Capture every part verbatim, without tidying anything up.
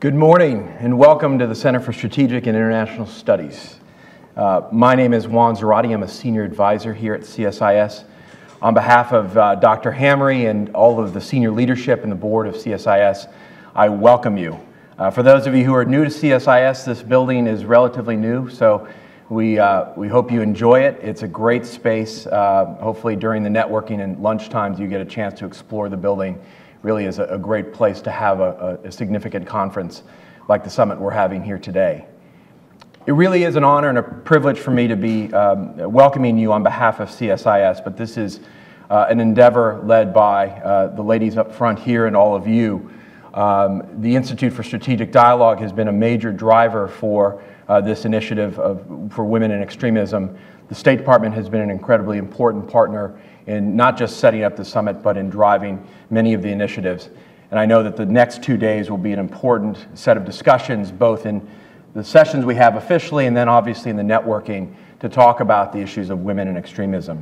Good morning and welcome to the Center for Strategic and International Studies. Uh, my name is Juan C. I'm a senior advisor here at C S I S. On behalf of uh, Doctor Hamry and all of the senior leadership and the board of C S I S, I welcome you. Uh, for those of you who are new to C S I S, this building is relatively new, so we, uh, we hope you enjoy it. It's a great space. Uh, hopefully during the networking and lunch times you get a chance to explore the building. Really is a, a great place to have a, a, a significant conference like the summit we're having here today. It really is an honor and a privilege for me to be um, welcoming you on behalf of C S I S, but this is uh, an endeavor led by uh, the ladies up front here and all of you. Um, the Institute for Strategic Dialogue has been a major driver for uh, this initiative of, for women in extremism. The State Department has been an incredibly important partner in not just setting up the summit, but in driving many of the initiatives. And I know that the next two days will be an important set of discussions, both in the sessions we have officially and then obviously in the networking to talk about the issues of women and extremism.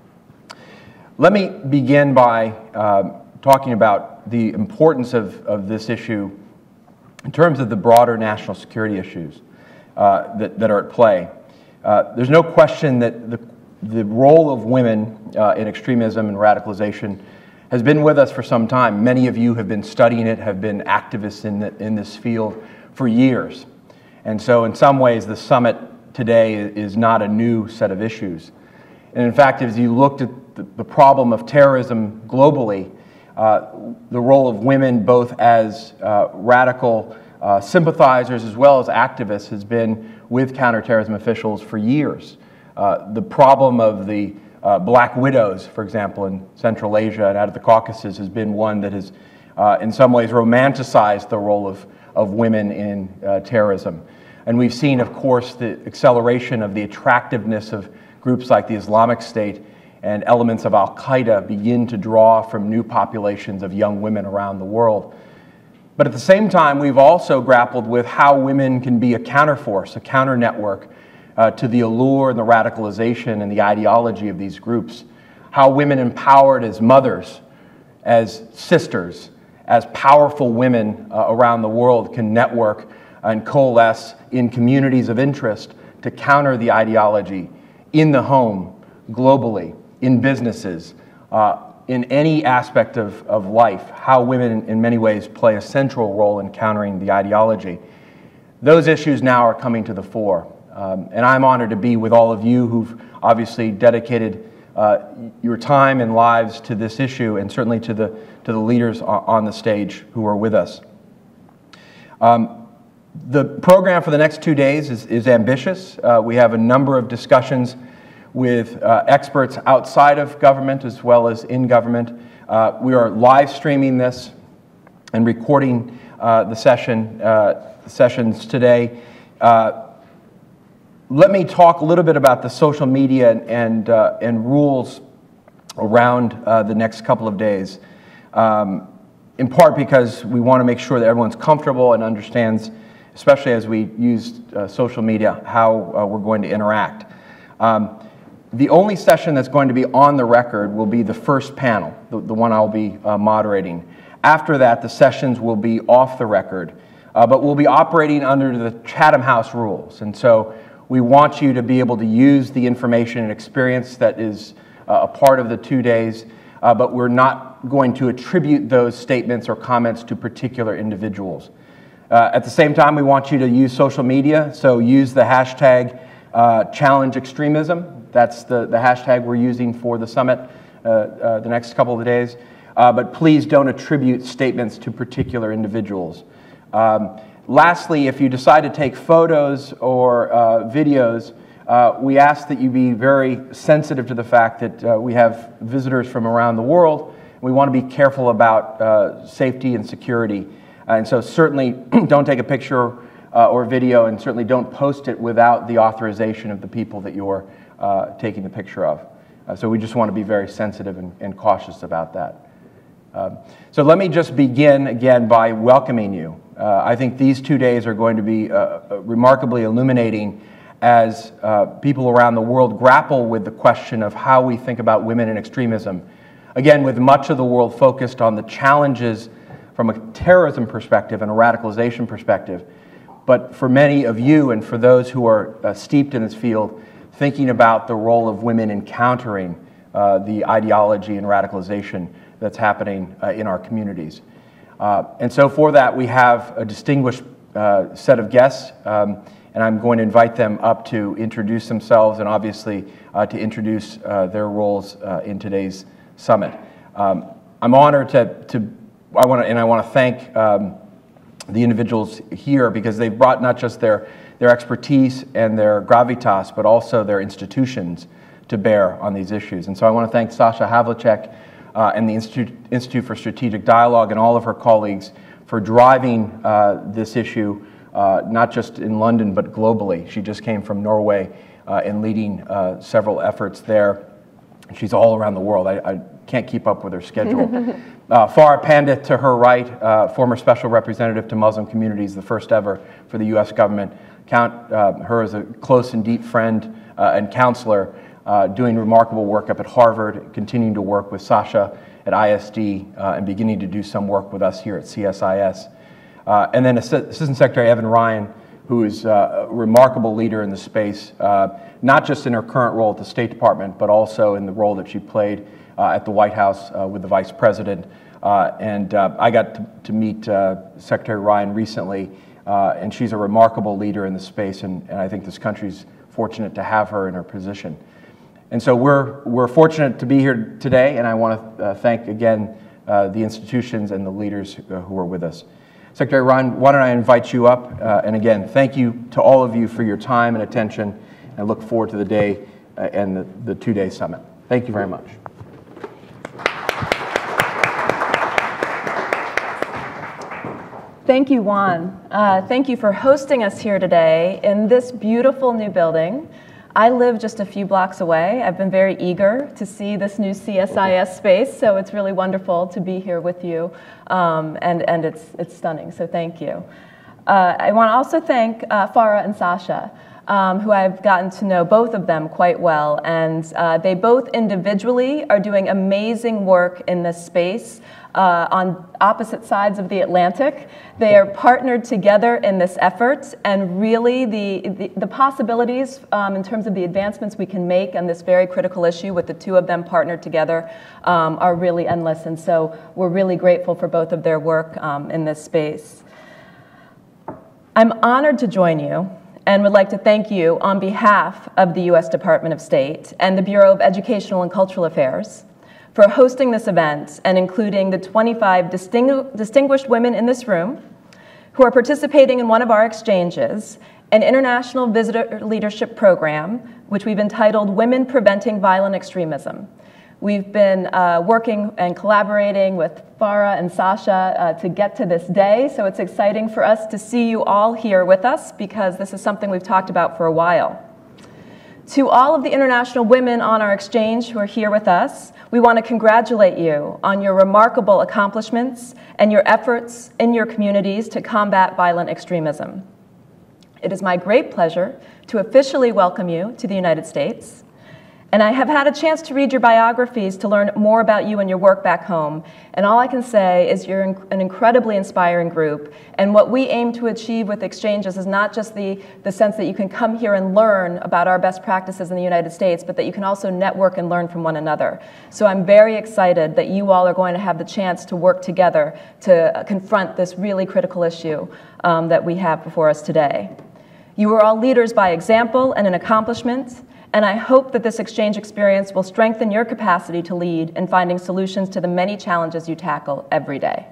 Let me begin by uh, talking about the importance of, of this issue in terms of the broader national security issues uh, that, that are at play. Uh, there's no question that the, the role of women uh, in extremism and radicalization has been with us for some time. Many of you have been studying it, have been activists in, the, in this field for years. And so in some ways, the summit today is not a new set of issues. And in fact, as you looked at the, the problem of terrorism globally, uh, the role of women both as uh, radical uh, sympathizers as well as activists has been with counterterrorism officials for years. Uh, the problem of the uh, black widows, for example, in Central Asia and out of the Caucasus has been one that has uh, in some ways romanticized the role of, of women in uh, terrorism. And we've seen, of course, the acceleration of the attractiveness of groups like the Islamic State and elements of Al-Qaeda begin to draw from new populations of young women around the world. But at the same time, we've also grappled with how women can be a counterforce, a counter-network uh, to the allure and the radicalization and the ideology of these groups. How women empowered as mothers, as sisters, as powerful women uh, around the world can network and coalesce in communities of interest to counter the ideology in the home, globally, in businesses, uh, in any aspect of, of life, how women in many ways play a central role in countering the ideology. Those issues now are coming to the fore. Um, and I'm honored to be with all of you who've obviously dedicated uh, your time and lives to this issue, and certainly to the, to the leaders on the stage who are with us. Um, the program for the next two days is, is ambitious. Uh, we have a number of discussions with uh, experts outside of government as well as in government. Uh, we are live streaming this and recording uh, the session uh, sessions today. Uh, let me talk a little bit about the social media and and, uh, and rules around uh, the next couple of days. Um, in part because we want to make sure that everyone's comfortable and understands, especially as we use uh, social media, how uh, we're going to interact. Um, The only session that's going to be on the record will be the first panel, the, the one I'll be uh, moderating. After that, the sessions will be off the record, uh, but we'll be operating under the Chatham House rules. And so we want you to be able to use the information and experience that is uh, a part of the two days, uh, but we're not going to attribute those statements or comments to particular individuals. Uh, at the same time, we want you to use social media, so use the hashtag uh, challenge extremism. That's the, the hashtag we're using for the summit uh, uh, the next couple of days. Uh, but please don't attribute statements to particular individuals. Um, lastly, if you decide to take photos or uh, videos, uh, we ask that you be very sensitive to the fact that uh, we have visitors from around the world. We want to be careful about uh, safety and security. And so certainly don't take a picture uh, or video, and certainly don't post it without the authorization of the people that you're Uh, taking the picture of. Uh, so we just want to be very sensitive and, and cautious about that. Um, so let me just begin again by welcoming you. Uh, I think these two days are going to be uh, remarkably illuminating as uh, people around the world grapple with the question of how we think about women in extremism. Again, with much of the world focused on the challenges from a terrorism perspective and a radicalization perspective, but for many of you and for those who are uh, steeped in this field, thinking about the role of women in countering uh, the ideology and radicalization that's happening uh, in our communities. Uh, and so for that, we have a distinguished uh, set of guests, um, and I'm going to invite them up to introduce themselves and obviously uh, to introduce uh, their roles uh, in today's summit. Um, I'm honored to, to I want to, and I want to thank um, the individuals here because they've brought not just their, their expertise and their gravitas, but also their institutions to bear on these issues. And so I want to thank Sasha Havlicek uh, and the Institute, Institute for Strategic Dialogue and all of her colleagues for driving uh, this issue, uh, not just in London, but globally. She just came from Norway uh, and leading uh, several efforts there. She's all around the world. I, I can't keep up with her schedule. uh, Farah Pandith to her right, uh, former special representative to Muslim communities, the first ever for the U S government. Count uh, her as a close and deep friend uh, and counselor, uh, doing remarkable work up at Harvard, continuing to work with Sasha at I S D, uh, and beginning to do some work with us here at C S I S. Uh, and then Ass Assistant Secretary Evan Ryan, who is uh, a remarkable leader in the space, uh, not just in her current role at the State Department, but also in the role that she played uh, at the White House uh, with the Vice President. Uh, and uh, I got to, to meet uh, Secretary Ryan recently, uh, and she's a remarkable leader in the space, and, and I think this country's fortunate to have her in her position. And so we're, we're fortunate to be here today, and I want to uh, thank again uh, the institutions and the leaders who, uh, who are with us. Secretary Ryan, why don't I invite you up? Uh, and again, thank you to all of you for your time and attention. I look forward to the day uh, and the, the two-day summit. Thank you very much. Thank you, Juan. Uh, thank you for hosting us here today in this beautiful new building. I live just a few blocks away. I've been very eager to see this new C S I S space, so it's really wonderful to be here with you, um, and, and it's, it's stunning, so thank you. Uh, I want to also thank uh, Farah and Sasha, um, who I've gotten to know both of them quite well, and uh, they both individually are doing amazing work in this space. Uh, on opposite sides of the Atlantic. They are partnered together in this effort, and really the, the, the possibilities um, in terms of the advancements we can make on this very critical issue with the two of them partnered together um, are really endless, and so we're really grateful for both of their work um, in this space. I'm honored to join you and would like to thank you on behalf of the U S Department of State and the Bureau of Educational and Cultural Affairs for hosting this event and including the twenty-five distingu distinguished women in this room who are participating in one of our exchanges, an international visitor leadership program, which we've entitled Women Preventing Violent Extremism. We've been uh, working and collaborating with Farah and Sasha uh, to get to this day, so it's exciting for us to see you all here with us because this is something we've talked about for a while. To all of the international women on our exchange who are here with us, we want to congratulate you on your remarkable accomplishments and your efforts in your communities to combat violent extremism. It is my great pleasure to officially welcome you to the United States. And I have had a chance to read your biographies to learn more about you and your work back home. And all I can say is you're an incredibly inspiring group. And what we aim to achieve with exchanges is not just the, the sense that you can come here and learn about our best practices in the United States, but that you can also network and learn from one another. So I'm very excited that you all are going to have the chance to work together to confront this really critical issue um, that we have before us today. You are all leaders by example and in accomplishment. And I hope that this exchange experience will strengthen your capacity to lead in finding solutions to the many challenges you tackle every day.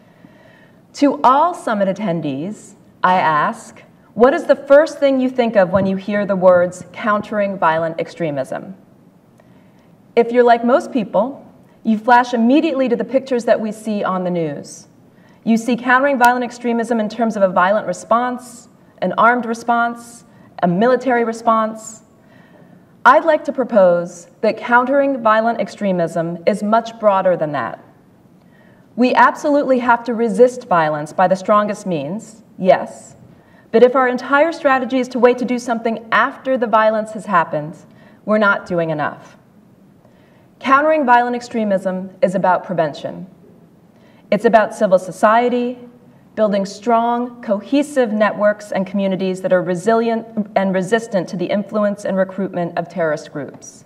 To all summit attendees, I ask, what is the first thing you think of when you hear the words countering violent extremism? If you're like most people, you flash immediately to the pictures that we see on the news. You see countering violent extremism in terms of a violent response, an armed response, a military response. I'd like to propose that countering violent extremism is much broader than that. We absolutely have to resist violence by the strongest means, yes, but if our entire strategy is to wait to do something after the violence has happened, we're not doing enough. Countering violent extremism is about prevention. It's about civil society, building strong, cohesive networks and communities that are resilient and resistant to the influence and recruitment of terrorist groups.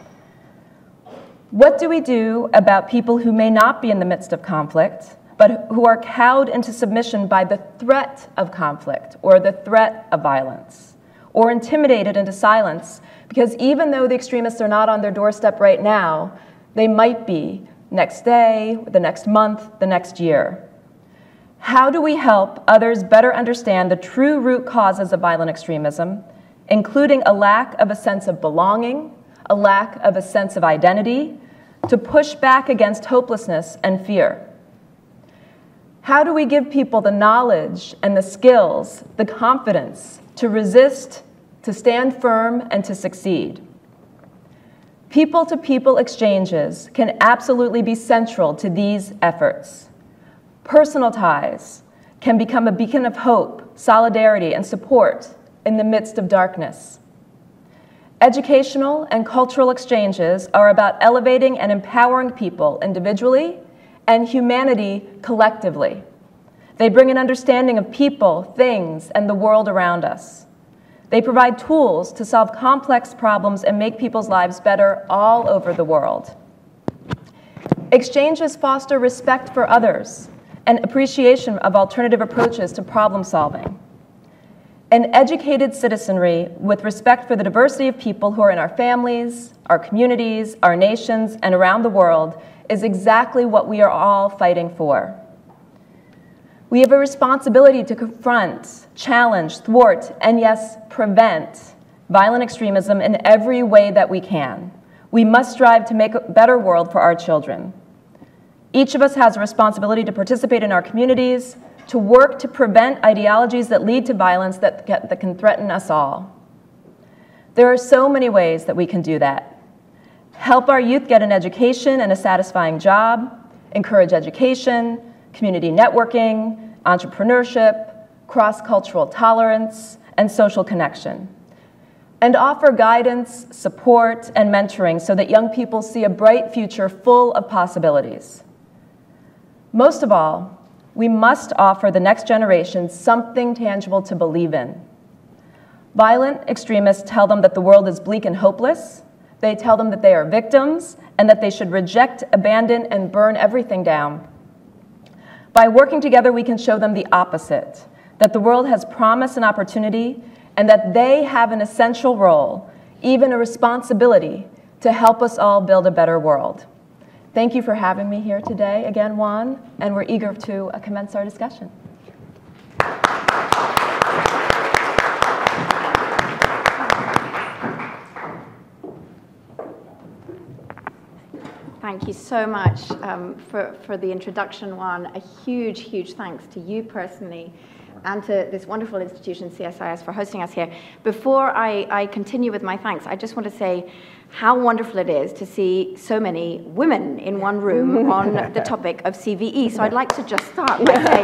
What do we do about people who may not be in the midst of conflict, but who are cowed into submission by the threat of conflict or the threat of violence, or intimidated into silence because even though the extremists are not on their doorstep right now, they might be next day, the next month, the next year? How do we help others better understand the true root causes of violent extremism, including a lack of a sense of belonging, a lack of a sense of identity, to push back against hopelessness and fear? How do we give people the knowledge and the skills, the confidence to resist, to stand firm, and to succeed? People-to-people exchanges can absolutely be central to these efforts. Personal ties can become a beacon of hope, solidarity, and support in the midst of darkness. Educational and cultural exchanges are about elevating and empowering people individually and humanity collectively. They bring an understanding of people, things, and the world around us. They provide tools to solve complex problems and make people's lives better all over the world. Exchanges foster respect for others and appreciation of alternative approaches to problem solving. An educated citizenry with respect for the diversity of people who are in our families, our communities, our nations, and around the world is exactly what we are all fighting for. We have a responsibility to confront, challenge, thwart, and yes, prevent violent extremism in every way that we can. We must strive to make a better world for our children. Each of us has a responsibility to participate in our communities, to work to prevent ideologies that lead to violence that, that can threaten us all. There are so many ways that we can do that. Help our youth get an education and a satisfying job, encourage education, community networking, entrepreneurship, cross-cultural tolerance, and social connection. And offer guidance, support, and mentoring so that young people see a bright future full of possibilities. Most of all, we must offer the next generation something tangible to believe in. Violent extremists tell them that the world is bleak and hopeless. They tell them that they are victims and that they should reject, abandon, and burn everything down. By working together, we can show them the opposite, that the world has promise and opportunity, and that they have an essential role, even a responsibility, to help us all build a better world. Thank you for having me here today, again, Juan, and we're eager to uh, commence our discussion. Thank you so much um, for, for the introduction, Juan. A huge, huge thanks to you personally and to this wonderful institution, C S I S, for hosting us here. Before I, I continue with my thanks, I just want to say how wonderful it is to see so many women in one room on the topic of C V E. So I'd like to just start by saying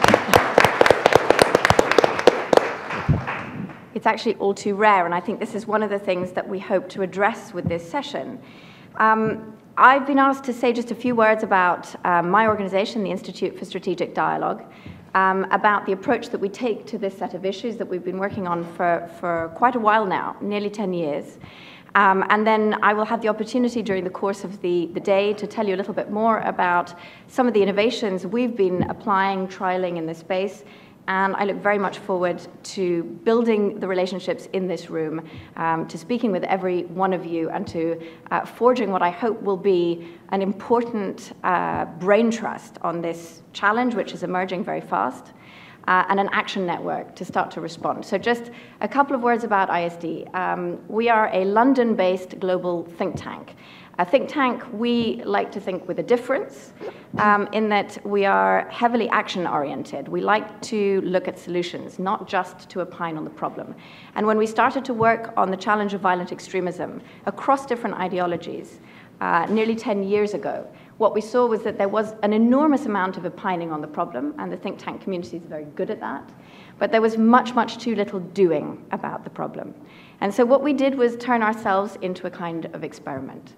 it's actually all too rare, and I think this is one of the things that we hope to address with this session. Um, I've been asked to say just a few words about um, my organization, the Institute for Strategic Dialogue, um, about the approach that we take to this set of issues that we've been working on for, for quite a while now, nearly ten years. Um, and then I will have the opportunity during the course of the, the day to tell you a little bit more about some of the innovations we've been applying, trialing in this space. And I look very much forward to building the relationships in this room, um, to speaking with every one of you, and to uh, forging what I hope will be an important uh, brain trust on this challenge, which is emerging very fast, uh, and an action network to start to respond. So just a couple of words about I S D. Um, we are a London-based global think tank. A think tank, we like to think with a difference, um, in that we are heavily action-oriented. We like to look at solutions, not just to opine on the problem. And when we started to work on the challenge of violent extremism across different ideologies uh, nearly ten years ago, what we saw was that there was an enormous amount of opining on the problem, and the think tank community is very good at that, but there was much, much too little doing about the problem. And so what we did was turn ourselves into a kind of experiment.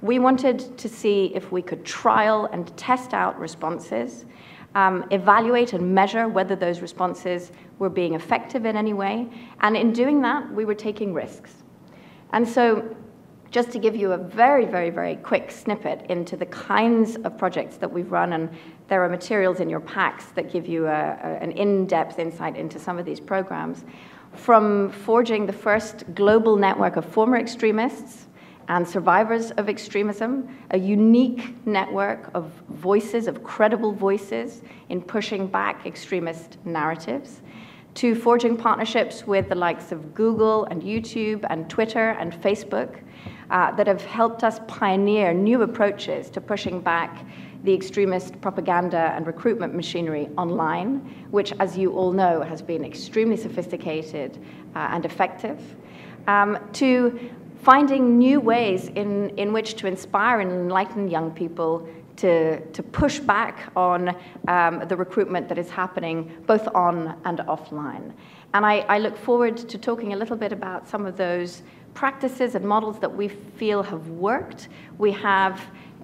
We wanted to see if we could trial and test out responses, um, evaluate and measure whether those responses were being effective in any way. And in doing that, we were taking risks. And so just to give you a very, very, very quick snippet into the kinds of projects that we've run, and there are materials in your packs that give you a, a, an in-depth insight into some of these programs, from forging the first global network of former extremists and survivors of extremism, a unique network of voices, of credible voices in pushing back extremist narratives, to forging partnerships with the likes of Google and YouTube and Twitter and Facebook uh, that have helped us pioneer new approaches to pushing back the extremist propaganda and recruitment machinery online, which, as you all know, has been extremely sophisticated uh, and effective, um, to finding new ways in, in which to inspire and enlighten young people to, to push back on um, the recruitment that is happening both on and offline. And I, I look forward to talking a little bit about some of those practices and models that we feel have worked. We have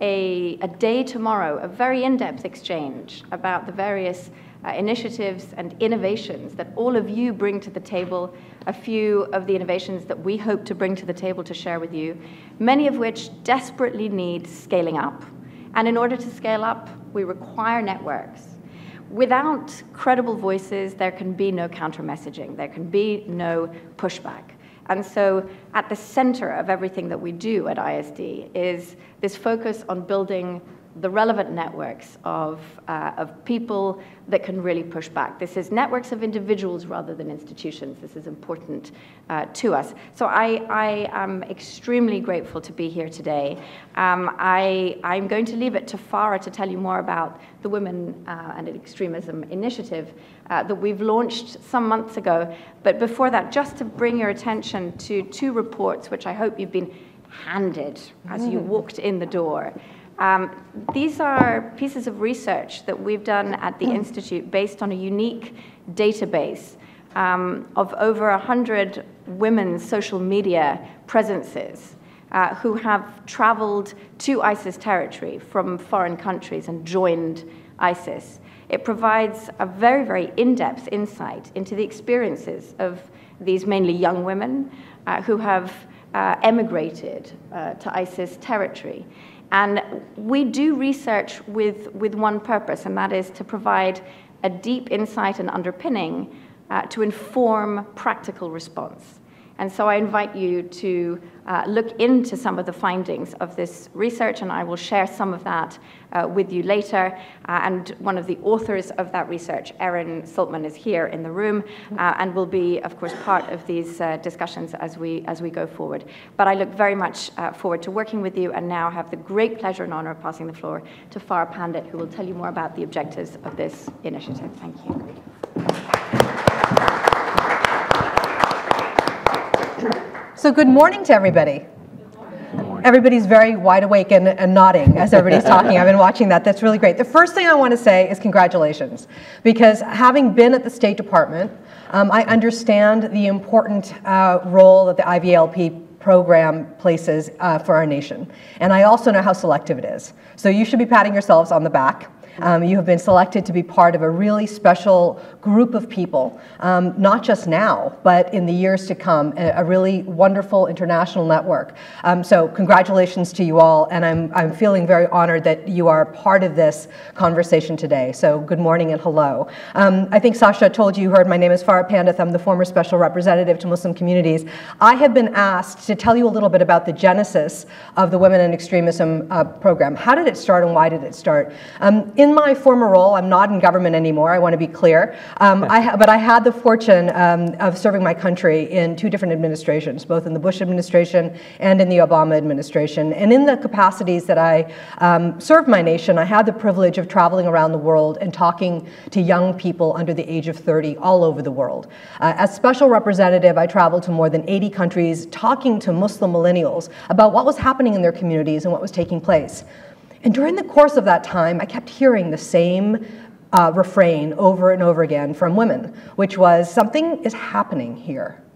a, a day tomorrow, a very in-depth exchange about the various uh, initiatives and innovations that all of you bring to the table, a few of the innovations that we hope to bring to the table to share with you, many of which desperately need scaling up. And in order to scale up, we require networks. Without credible voices, there can be no counter-messaging. There can be no pushback. And so at the center of everything that we do at I S D is this focus on building the relevant networks of, uh, of people that can really push back. This is networks of individuals rather than institutions. This is important uh, to us. So I, I am extremely grateful to be here today. Um, I, I'm going to leave it to Farah to tell you more about the Women uh, and Extremism initiative uh, that we've launched some months ago. But before that, just to bring your attention to two reports, which I hope you've been handed as you walked in the door. Um, these are pieces of research that we've done at the Institute based on a unique database um, of over one hundred women's social media presences uh, who have traveled to ISIS territory from foreign countries and joined ISIS. It provides a very, very in-depth insight into the experiences of these mainly young women uh, who have uh, emigrated uh, to ISIS territory. And we do research with, with one purpose, and that is to provide a deep insight and underpinning uh, to inform practical response. And so I invite you to uh, look into some of the findings of this research, and I will share some of that uh, with you later. Uh, and one of the authors of that research, Erin Saltman, is here in the room uh, and will be, of course, part of these uh, discussions as we, as we go forward. But I look very much uh, forward to working with you, and now have the great pleasure and honor of passing the floor to Farah Pandith, who will tell you more about the objectives of this initiative. Thank you. So good morning to everybody. Everybody's very wide awake and, and nodding as everybody's talking. I've been watching that. That's really great. The first thing I want to say is congratulations, because having been at the State Department, um, I understand the important uh, role that the I V L P program places uh, for our nation. And I also know how selective it is. So you should be patting yourselves on the back. Um, you have been selected to be part of a really special group of people, um, not just now, but in the years to come, a, a really wonderful international network. Um, so congratulations to you all, and I'm, I'm feeling very honored that you are part of this conversation today. So good morning and hello. Um, I think Sasha told you, you heard my name is Farah Pandith. I'm the former special representative to Muslim communities. I have been asked to tell you a little bit about the genesis of the Women and Extremism uh, program. How did it start and why did it start? Um, in my former role, I'm not in government anymore, I want to be clear, um, I ha but I had the fortune um, of serving my country in two different administrations, both in the Bush administration and in the Obama administration. And in the capacities that I um, served my nation, I had the privilege of traveling around the world and talking to young people under the age of thirty all over the world. Uh, as special representative, I traveled to more than eighty countries talking to Muslim millennials about what was happening in their communities and what was taking place. And during the course of that time, I kept hearing the same uh, refrain over and over again from women, which was, something is happening here.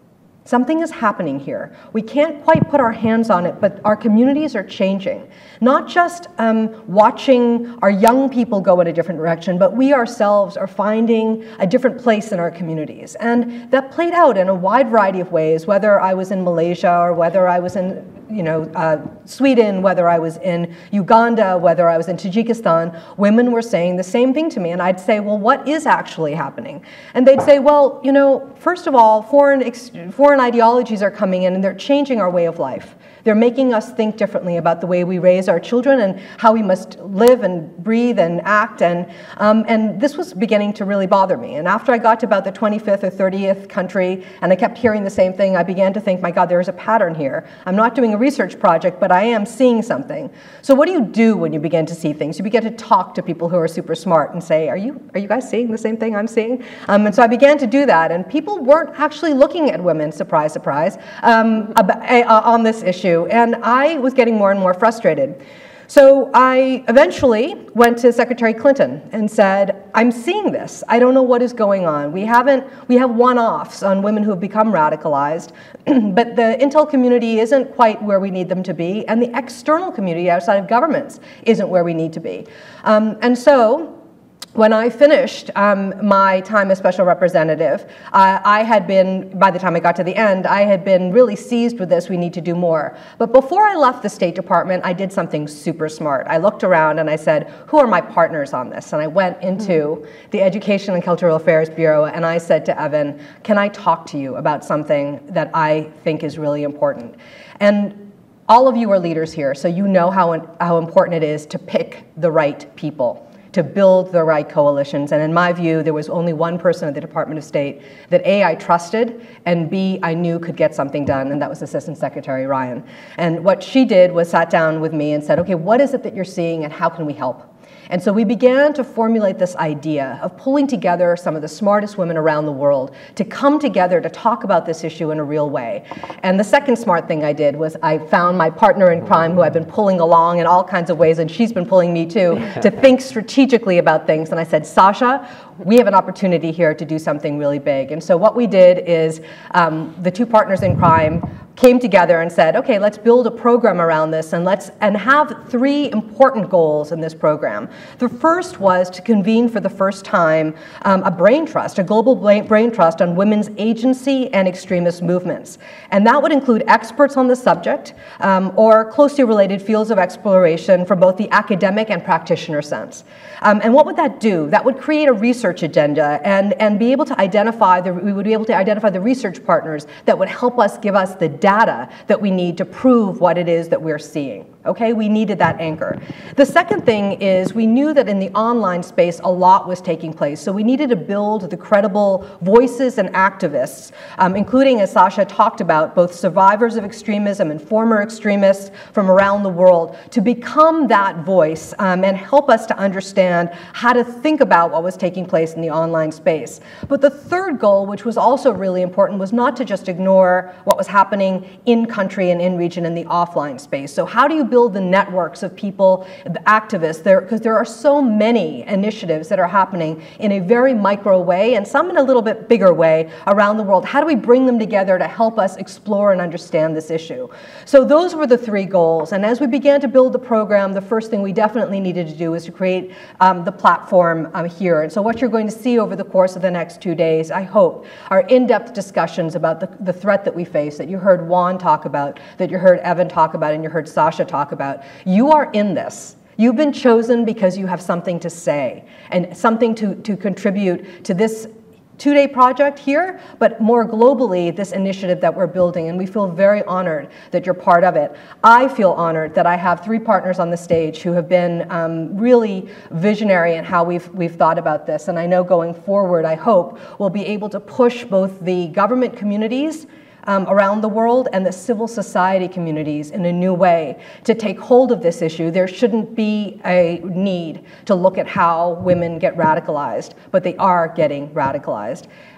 Something is happening here. We can't quite put our hands on it, but our communities are changing. Not just um, watching our young people go in a different direction, but we ourselves are finding a different place in our communities. And that played out in a wide variety of ways, whether I was in Malaysia or whether I was in you know, uh, Sweden, whether I was in Uganda, whether I was in Tajikistan, women were saying the same thing to me. And I'd say, well, what is actually happening? And they'd say, well, you know, first of all, foreign, ex foreign ideologies are coming in and they're changing our way of life. They're making us think differently about the way we raise our children and how we must live and breathe and act. And, um, and this was beginning to really bother me. And after I got to about the twenty-fifth or thirtieth country, and I kept hearing the same thing, I began to think, my God, there is a pattern here. I'm not doing a research project, but I am seeing something. So what do you do when you begin to see things? You begin to talk to people who are super smart and say, are you, are you guys seeing the same thing I'm seeing? Um, and so I began to do that. And people weren't actually looking at women, surprise, surprise, um, on this issue. And I was getting more and more frustrated. So I eventually went to Secretary Clinton and said, I'm seeing this. I don't know what is going on. We haven't, we have one-offs on women who have become radicalized, but the intel community isn't quite where we need them to be, and the external community outside of governments isn't where we need to be. Um, and so, when I finished um, my time as special representative, uh, I had been, by the time I got to the end, I had been really seized with this, we need to do more. But before I left the State Department, I did something super smart. I looked around and I said, who are my partners on this? And I went into the Education and Cultural Affairs Bureau and I said to Evan, can I talk to you about something that I think is really important? And all of you are leaders here, so you know how, how important it is to pick the right people, to build the right coalitions. And in my view, there was only one person at the Department of State that A, I trusted, and B, I knew could get something done, and that was Assistant Secretary Ryan. And what she did was sat down with me and said, okay, what is it that you're seeing and how can we help? And so we began to formulate this idea of pulling together some of the smartest women around the world to come together to talk about this issue in a real way. And the second smart thing I did was I found my partner in crime who I've been pulling along in all kinds of ways, and she's been pulling me too, to think strategically about things. And I said, Sasha, we have an opportunity here to do something really big. And so what we did is um, the two partners in crime came together and said, okay, let's build a program around this and let's and have three important goals in this program. The first was to convene for the first time um, a brain trust, a global brain trust on women's agency and extremist movements. And that would include experts on the subject um, or closely related fields of exploration from both the academic and practitioner sense. Um, and what would that do? That would create a research agenda and, and be able to identify, the, we would be able to identify the research partners that would help us give us the data that we need to prove what it is that we're seeing. Okay, we needed that anchor. The second thing is we knew that in the online space a lot was taking place, so we needed to build the credible voices and activists, um, including, as Sasha talked about, both survivors of extremism and former extremists from around the world, to become that voice um, and help us to understand how to think about what was taking place in the online space. But the third goal, which was also really important, was not to just ignore what was happening in country and in region in the offline space. So how do you build the networks of people, the activists, there, because there are so many initiatives that are happening in a very micro way and some in a little bit bigger way around the world. How do we bring them together to help us explore and understand this issue? So those were the three goals. And as we began to build the program, the first thing we definitely needed to do was to create um, the platform um, here. And so what you're going to see over the course of the next two days, I hope, are in-depth discussions about the, the threat that we face, that you heard Juan talk about, that you heard Evan talk about, and you heard Sasha talk about. You are in this. You've been chosen because you have something to say and something to, to contribute to this two-day project here, but more globally, this initiative that we're building, and we feel very honored that you're part of it. I feel honored that I have three partners on the stage who have been um, really visionary in how we've, we've thought about this, and I know going forward, I hope, we'll be able to push both the government communities Um, around the world and the civil society communities in a new way to take hold of this issue. There shouldn't be a need to look at how women get radicalized, but they are getting radicalized.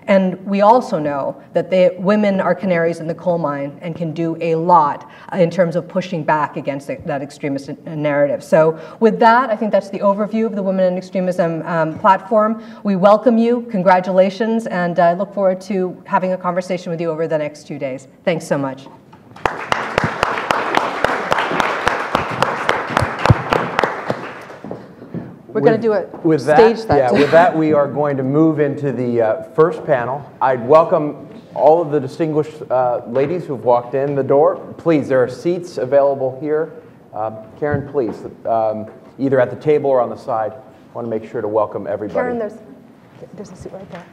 And we also know that they, women are canaries in the coal mine and can do a lot in terms of pushing back against the, that extremist narrative. So with that, I think that's the overview of the Women in Extremism um, platform. We welcome you, congratulations, and I uh, look forward to having a conversation with you over the next two days. Thanks so much. We're going to do a with stage that, that. Yeah, with that, we are going to move into the uh, first panel. I'd welcome all of the distinguished uh, ladies who've walked in the door. Please, there are seats available here. Uh, Karen, please, um, either at the table or on the side. I want to make sure to welcome everybody. Karen, there's, there's a seat right there.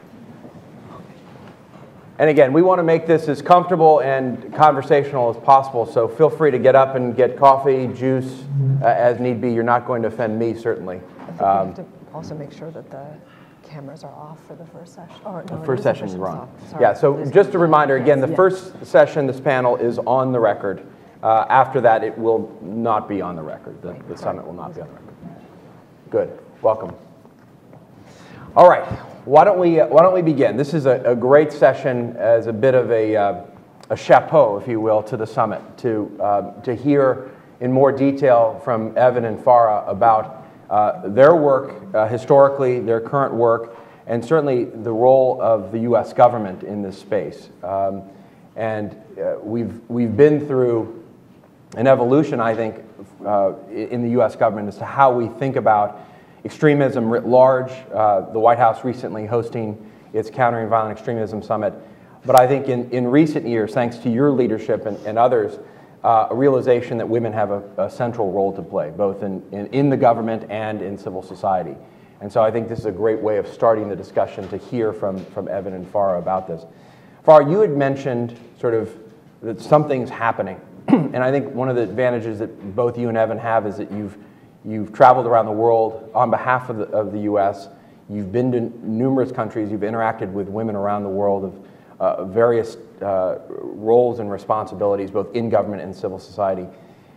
And again, we want to make this as comfortable and conversational as possible, so feel free to get up and get coffee, juice, uh, as need be. You're not going to offend me, certainly. I think um, we have to also make sure that the cameras are off for the first session. Or, no, the first session is wrong. Sorry. Yeah, so just a reminder, again, the yeah. first session, this panel, is on the record. Uh, after that, it will not be on the record. The, the summit will not be on the record. Good. Welcome. All right. Why don't we, uh, why don't we begin? This is a, a great session as a bit of a, uh, a chapeau, if you will, to the summit, to, uh, to hear in more detail from Evan and Farah about Uh, their work uh, historically, their current work, and certainly the role of the U S government in this space. Um, and uh, we've, we've been through an evolution, I think, uh, in the U S government as to how we think about extremism writ large. Uh, the White House recently hosting its Countering Violent Extremism Summit. But I think in, in recent years, thanks to your leadership and, and others, Uh, a realization that women have a, a central role to play, both in, in, in the government and in civil society. And so I think this is a great way of starting the discussion to hear from, from Evan and Farah about this. Farah, you had mentioned sort of that something's happening. And I think one of the advantages that both you and Evan have is that you've, you've traveled around the world on behalf of the, of the U S. You've been to numerous countries. You've interacted with women around the world of Uh, various uh, roles and responsibilities, both in government and civil society.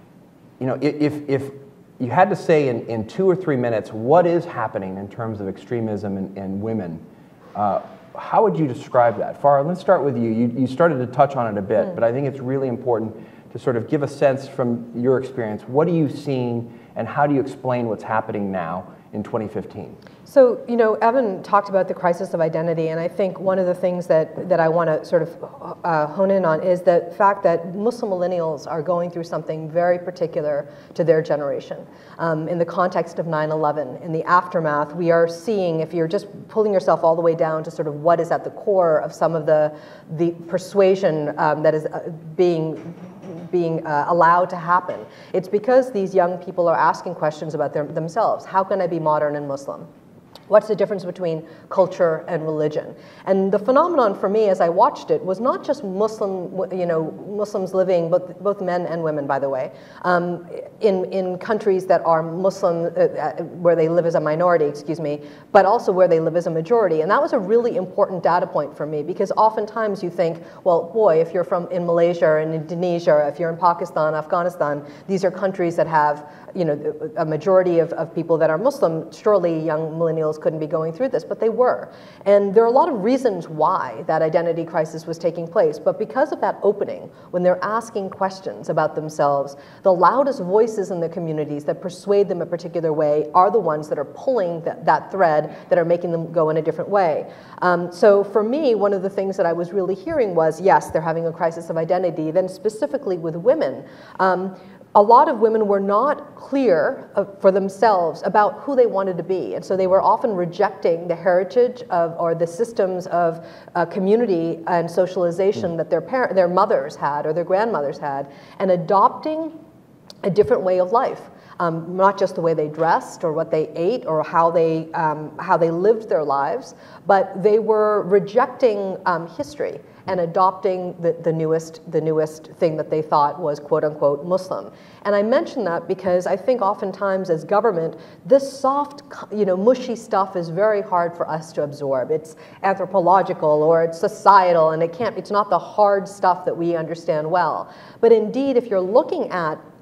You know, if, if you had to say in, in two or three minutes what is happening in terms of extremism and, and women, uh, how would you describe that? Farah, let's start with you. You, you started to touch on it a bit, mm. but I think it's really important to sort of give a sense from your experience. What are you seeing, and how do you explain what's happening now in twenty fifteen? So, you know, Evan talked about the crisis of identity, and I think one of the things that, that I want to sort of uh, hone in on is the fact that Muslim millennials are going through something very particular to their generation. Um, in the context of nine eleven, in the aftermath, we are seeing, if you're just pulling yourself all the way down to sort of what is at the core of some of the, the persuasion um, that is uh, being being uh, allowed to happen. It's because these young people are asking questions about their, themselves. How can I be modern and Muslim? What's the difference between culture and religion? And the phenomenon for me as I watched it was not just Muslim, you know, Muslims living, both, both men and women, by the way, um, in, in countries that are Muslim, uh, where they live as a minority, excuse me, but also where they live as a majority. And that was a really important data point for me, because oftentimes you think, well, boy, if you're from in Malaysia or in Indonesia, if you're in Pakistan, Afghanistan, these are countries that have, you know, a majority of, of people that are Muslim. Surely young millennials couldn't be going through this, but they were. And there are a lot of reasons why that identity crisis was taking place, but because of that opening, when they're asking questions about themselves, the loudest voices in the communities that persuade them a particular way are the ones that are pulling that, that thread, that are making them go in a different way. Um, so for me, one of the things that I was really hearing was, yes, they're having a crisis of identity, then specifically with women. Um, A lot of women were not clear uh, for themselves about who they wanted to be. And so they were often rejecting the heritage of, or the systems of uh, community and socialization mm. that their, par- their mothers had or their grandmothers had, and adopting a different way of life. Um, not just the way they dressed or what they ate or how they, um, how they lived their lives, but they were rejecting um, history and adopting the, the newest the newest thing that they thought was quote unquote Muslim. And I mention that because I think oftentimes as government, this soft, you know, mushy stuff is very hard for us to absorb. It's anthropological or it's societal, and it can't, it's not the hard stuff that we understand well. But indeed, if you're looking at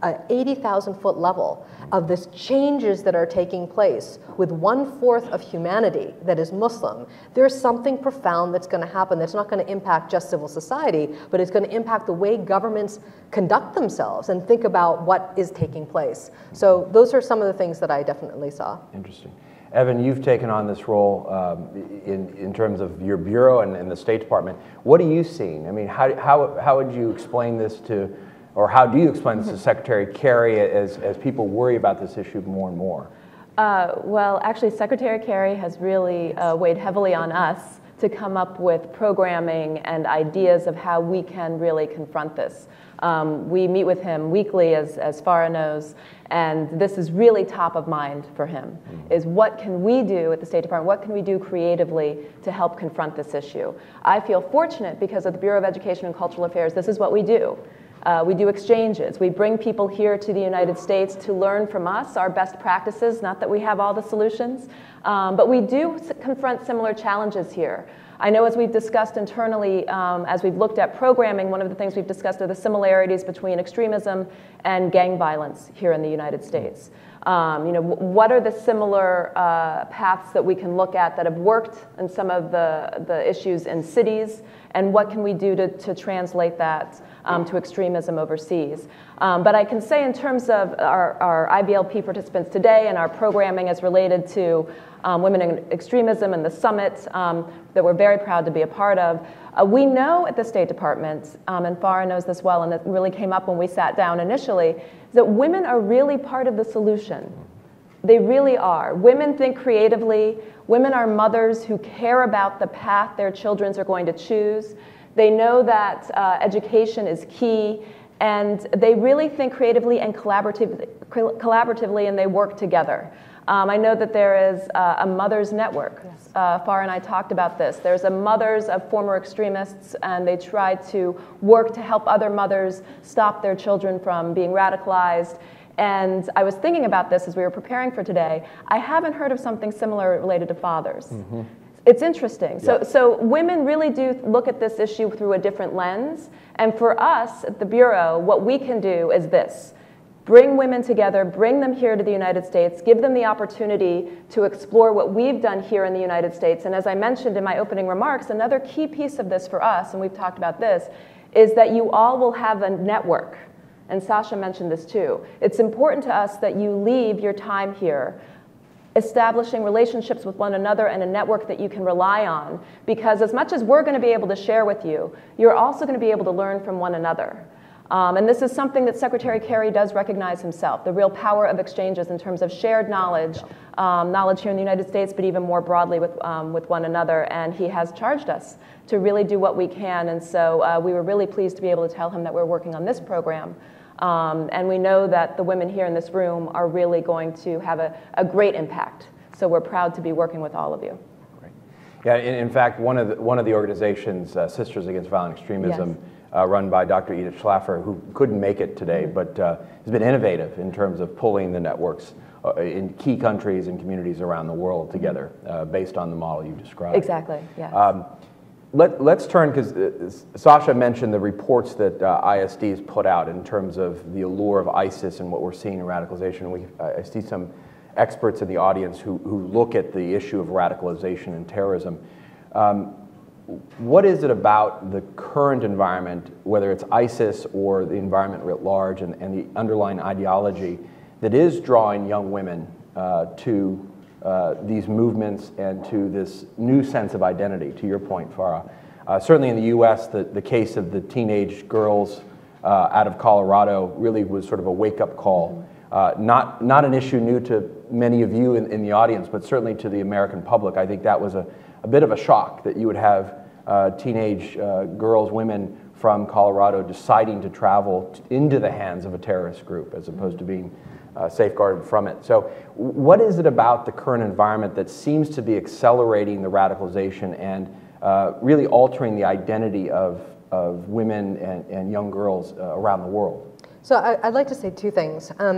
uh, eighty thousand foot level of this changes that are taking place with one fourth of humanity that is Muslim, there's something profound that's going to happen that's not going to impact just civil society, but it's going to impact the way governments conduct themselves and think about what is taking place. So those are some of the things that I definitely saw. Interesting. Evan, you've taken on this role um, in, in terms of your bureau and, and the State Department. What are you seeing? I mean, how, how, how would you explain this to, or how do you explain this to Secretary Kerry as, as people worry about this issue more and more? Uh, well, actually, Secretary Kerry has really uh, weighed heavily on us to come up with programming and ideas of how we can really confront this. Um, we meet with him weekly, as, as Farah knows, and this is really top of mind for him, mm-hmm. is what can we do at the State Department, what can we do creatively to help confront this issue? I feel fortunate because of the Bureau of Education and Cultural Affairs, this is what we do. Uh, we do exchanges. We bring people here to the United States to learn from us our best practices, not that we have all the solutions, um, but we do s- confront similar challenges here. I know as we've discussed internally, um, as we've looked at programming, one of the things we've discussed are the similarities between extremism and gang violence here in the United States. Um, you know, w- what are the similar uh, paths that we can look at that have worked in some of the, the issues in cities, and what can we do to, to translate that um, to extremism overseas? Um, but I can say in terms of our, our I B L P participants today and our programming as related to um, women in extremism and the summit um, that we're very proud to be a part of, uh, we know at the State Department, um, and Farah knows this well, and it really came up when we sat down initially, that women are really part of the solution. They really are. Women think creatively. Women are mothers who care about the path their children are going to choose. They know that uh, education is key, and they really think creatively and collaborative, collaboratively, and they work together. Um, I know that there is uh, a mothers network. Yes. Uh, Farah and I talked about this. There's a mothers of former extremists, and they try to work to help other mothers stop their children from being radicalized. And I was thinking about this as we were preparing for today. I haven't heard of something similar related to fathers. Mm-hmm. It's interesting. So, yeah. so women really do look at this issue through a different lens. And for us at the Bureau, what we can do is this. Bring women together, bring them here to the United States, give them the opportunity to explore what we've done here in the United States. And as I mentioned in my opening remarks, another key piece of this for us, and we've talked about this, is that you all will have a network. And Sasha mentioned this too. It's important to us that you leave your time here establishing relationships with one another and a network that you can rely on, because as much as we're going to be able to share with you, you're also going to be able to learn from one another. Um, and this is something that Secretary Kerry does recognize himself, the real power of exchanges in terms of shared knowledge, um, knowledge here in the United States, but even more broadly with, um, with one another. And he has charged us to really do what we can. And so uh, we were really pleased to be able to tell him that we're working on this program. Um, and we know that the women here in this room are really going to have a, a great impact. So we're proud to be working with all of you. Great. Yeah, in, in fact, one of the, one of the organizations, uh, Sisters Against Violent Extremism, yes. Uh, run by Doctor Edith Schlaffer, who couldn't make it today, but uh, has been innovative in terms of pulling the networks uh, in key countries and communities around the world together, uh, based on the model you described. Exactly, yes. Um, let, let's turn, because uh, Sasha mentioned the reports that uh, I S D has put out in terms of the allure of ISIS and what we're seeing in radicalization. We, I see some experts in the audience who, who look at the issue of radicalization and terrorism. Um, What is it about the current environment, whether it's ISIS or the environment writ large and, and the underlying ideology, that is drawing young women uh, to uh, these movements and to this new sense of identity, to your point, Farah? Uh, certainly in the U S, the, the case of the teenage girls uh, out of Colorado really was sort of a wake-up call. Uh, not, not an issue new to many of you in, in the audience, but certainly to the American public. I think that was a a bit of a shock that you would have uh, teenage uh, girls, women from Colorado deciding to travel t- into the hands of a terrorist group as opposed to being uh, safeguarded from it. So what is it about the current environment that seems to be accelerating the radicalization and uh, really altering the identity of, of women and, and young girls uh, around the world? So I, I'd like to say two things. Um,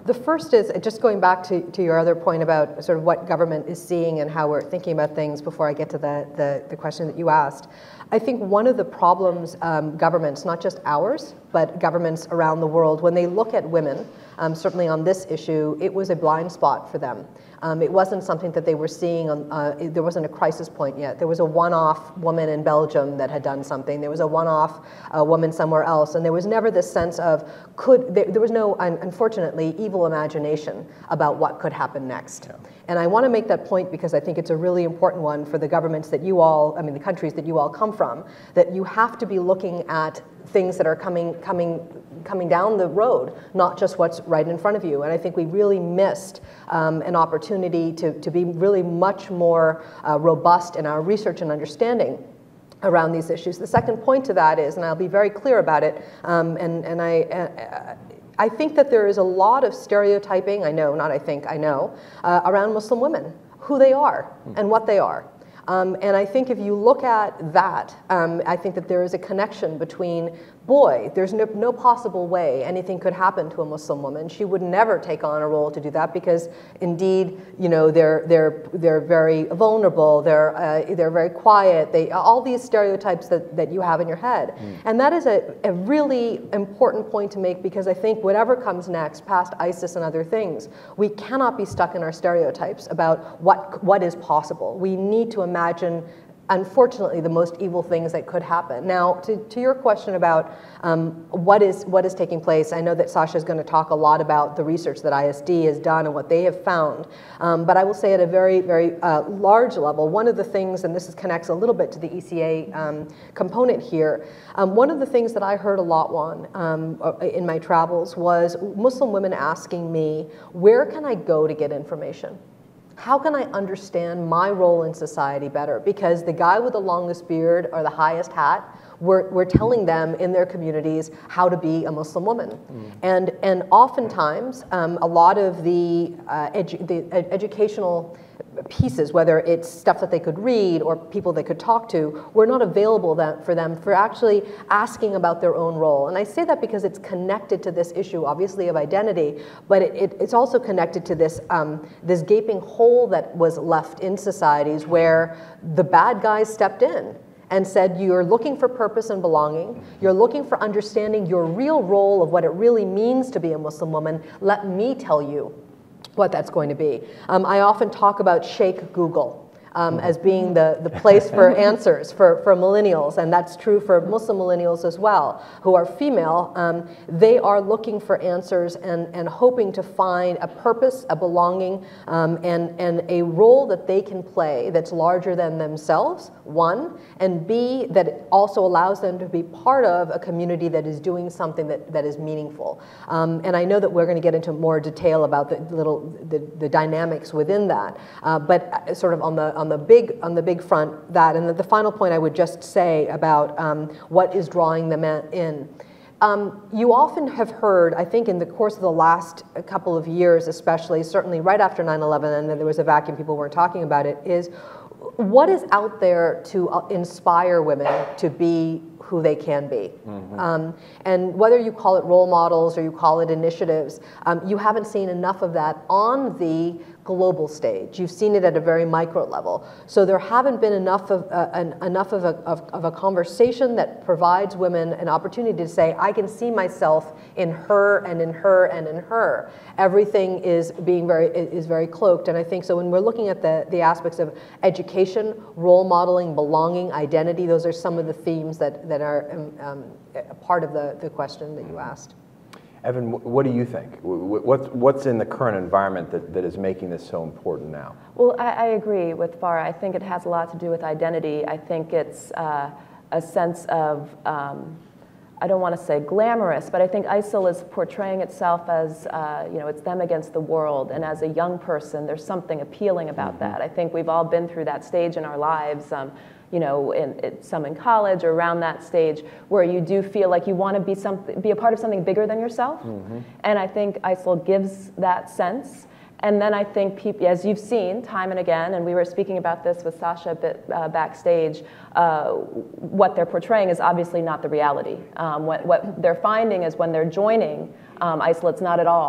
The first is just going back to, to your other point about sort of what government is seeing and how we're thinking about things before I get to the, the, the question that you asked. I think one of the problems um, governments, not just ours, but governments around the world, when they look at women, um, certainly on this issue, it was a blind spot for them. Um, it wasn't something that they were seeing, on, uh, it, there wasn't a crisis point yet. There was a one-off woman in Belgium that had done something. There was a one-off uh, woman somewhere else. And there was never this sense of, could, there, there was no, unfortunately, evil imagination about what could happen next. Yeah. And I want to make that point because I think it's a really important one for the governments that you all, I mean, the countries that you all come from, that you have to be looking at things that are coming, coming, coming down the road, not just what's right in front of you. And I think we really missed um, an opportunity to, to be really much more uh, robust in our research and understanding around these issues. The second point to that is, and I'll be very clear about it, um, and, and I, uh, I think that there is a lot of stereotyping, I know, not I think, I know, uh, around Muslim women, who they are and what they are. Um, and I think if you look at that, um, I think that there is a connection between, boy, there's no, no possible way anything could happen to a Muslim woman. She would never take on a role to do that because, indeed, you know, they're they're they're very vulnerable. They're uh, they're very quiet. They all these stereotypes that, that you have in your head, mm. and that is a, a really important point to make because I think whatever comes next, past ISIS and other things, we cannot be stuck in our stereotypes about what what is possible. We need to imagine, unfortunately, the most evil things that could happen. Now, to, to your question about um, what is what is taking place, I know that Sasha is going to talk a lot about the research that I S D has done and what they have found. Um, but I will say at a very, very uh, large level, one of the things, and this is, connects a little bit to the E C A um, component here, um, one of the things that I heard a lot, Juan, um, in my travels was Muslim women asking me, where can I go to get information? How can I understand my role in society better? Because the guy with the longest beard or the highest hat, we're, we're telling them in their communities how to be a Muslim woman. Mm. And, and oftentimes, um, a lot of the, uh, edu the ed educational pieces, whether it's stuff that they could read or people they could talk to, were not available that, for them for actually asking about their own role. And I say that because it's connected to this issue, obviously, of identity, but it, it, it's also connected to this, um, this gaping hole that was left in societies where the bad guys stepped in and said, you're looking for purpose and belonging, you're looking for understanding your real role of what it really means to be a Muslim woman, let me tell you what that's going to be. Um, I often talk about Shake Google um, as being the, the place for answers for, for millennials, and that's true for Muslim millennials as well, who are female. Um, they are looking for answers and, and hoping to find a purpose, a belonging, um, and, and a role that they can play that's larger than themselves, one, and B, that it also allows them to be part of a community that is doing something that, that is meaningful. Um, and I know that we're going to get into more detail about the little the, the dynamics within that, uh, but sort of on the on the big on the big front, that, and the, the final point I would just say about um, what is drawing them in. Um, you often have heard, I think in the course of the last couple of years especially, certainly right after nine eleven, and then there was a vacuum, people weren't talking about it, is what is out there to uh, inspire women to be who they can be. Mm-hmm. um, and whether you call it role models or you call it initiatives, um, you haven't seen enough of that on the global stage. You've seen it at a very micro level. So there haven't been enough of uh, an, enough of a, of, of a conversation that provides women an opportunity to say, I can see myself in her and in her and in her. Everything is being very is very cloaked. And I think so when we're looking at the, the aspects of education, role modeling, belonging, identity, those are some of the themes that, that are um, um, a part of the, the question that you asked. Evan, what do you think? What's, what's in the current environment that, that is making this so important now? Well, I, I agree with Farah. I think it has a lot to do with identity. I think it's uh, a sense of, um, I don't want to say glamorous, but I think ISIL is portraying itself as, uh, you know, it's them against the world. And as a young person, there's something appealing about mm-hmm. that. I think we've all been through that stage in our lives. Um, you know, in, in, some in college or around that stage, where you do feel like you want to be something, be a part of something bigger than yourself. Mm-hmm. And I think ISIL gives that sense. And then I think people, as you've seen time and again, and we were speaking about this with Sasha a bit uh, backstage, uh, what they're portraying is obviously not the reality. Um, what, what they're finding is when they're joining um, ISIL, it's not at all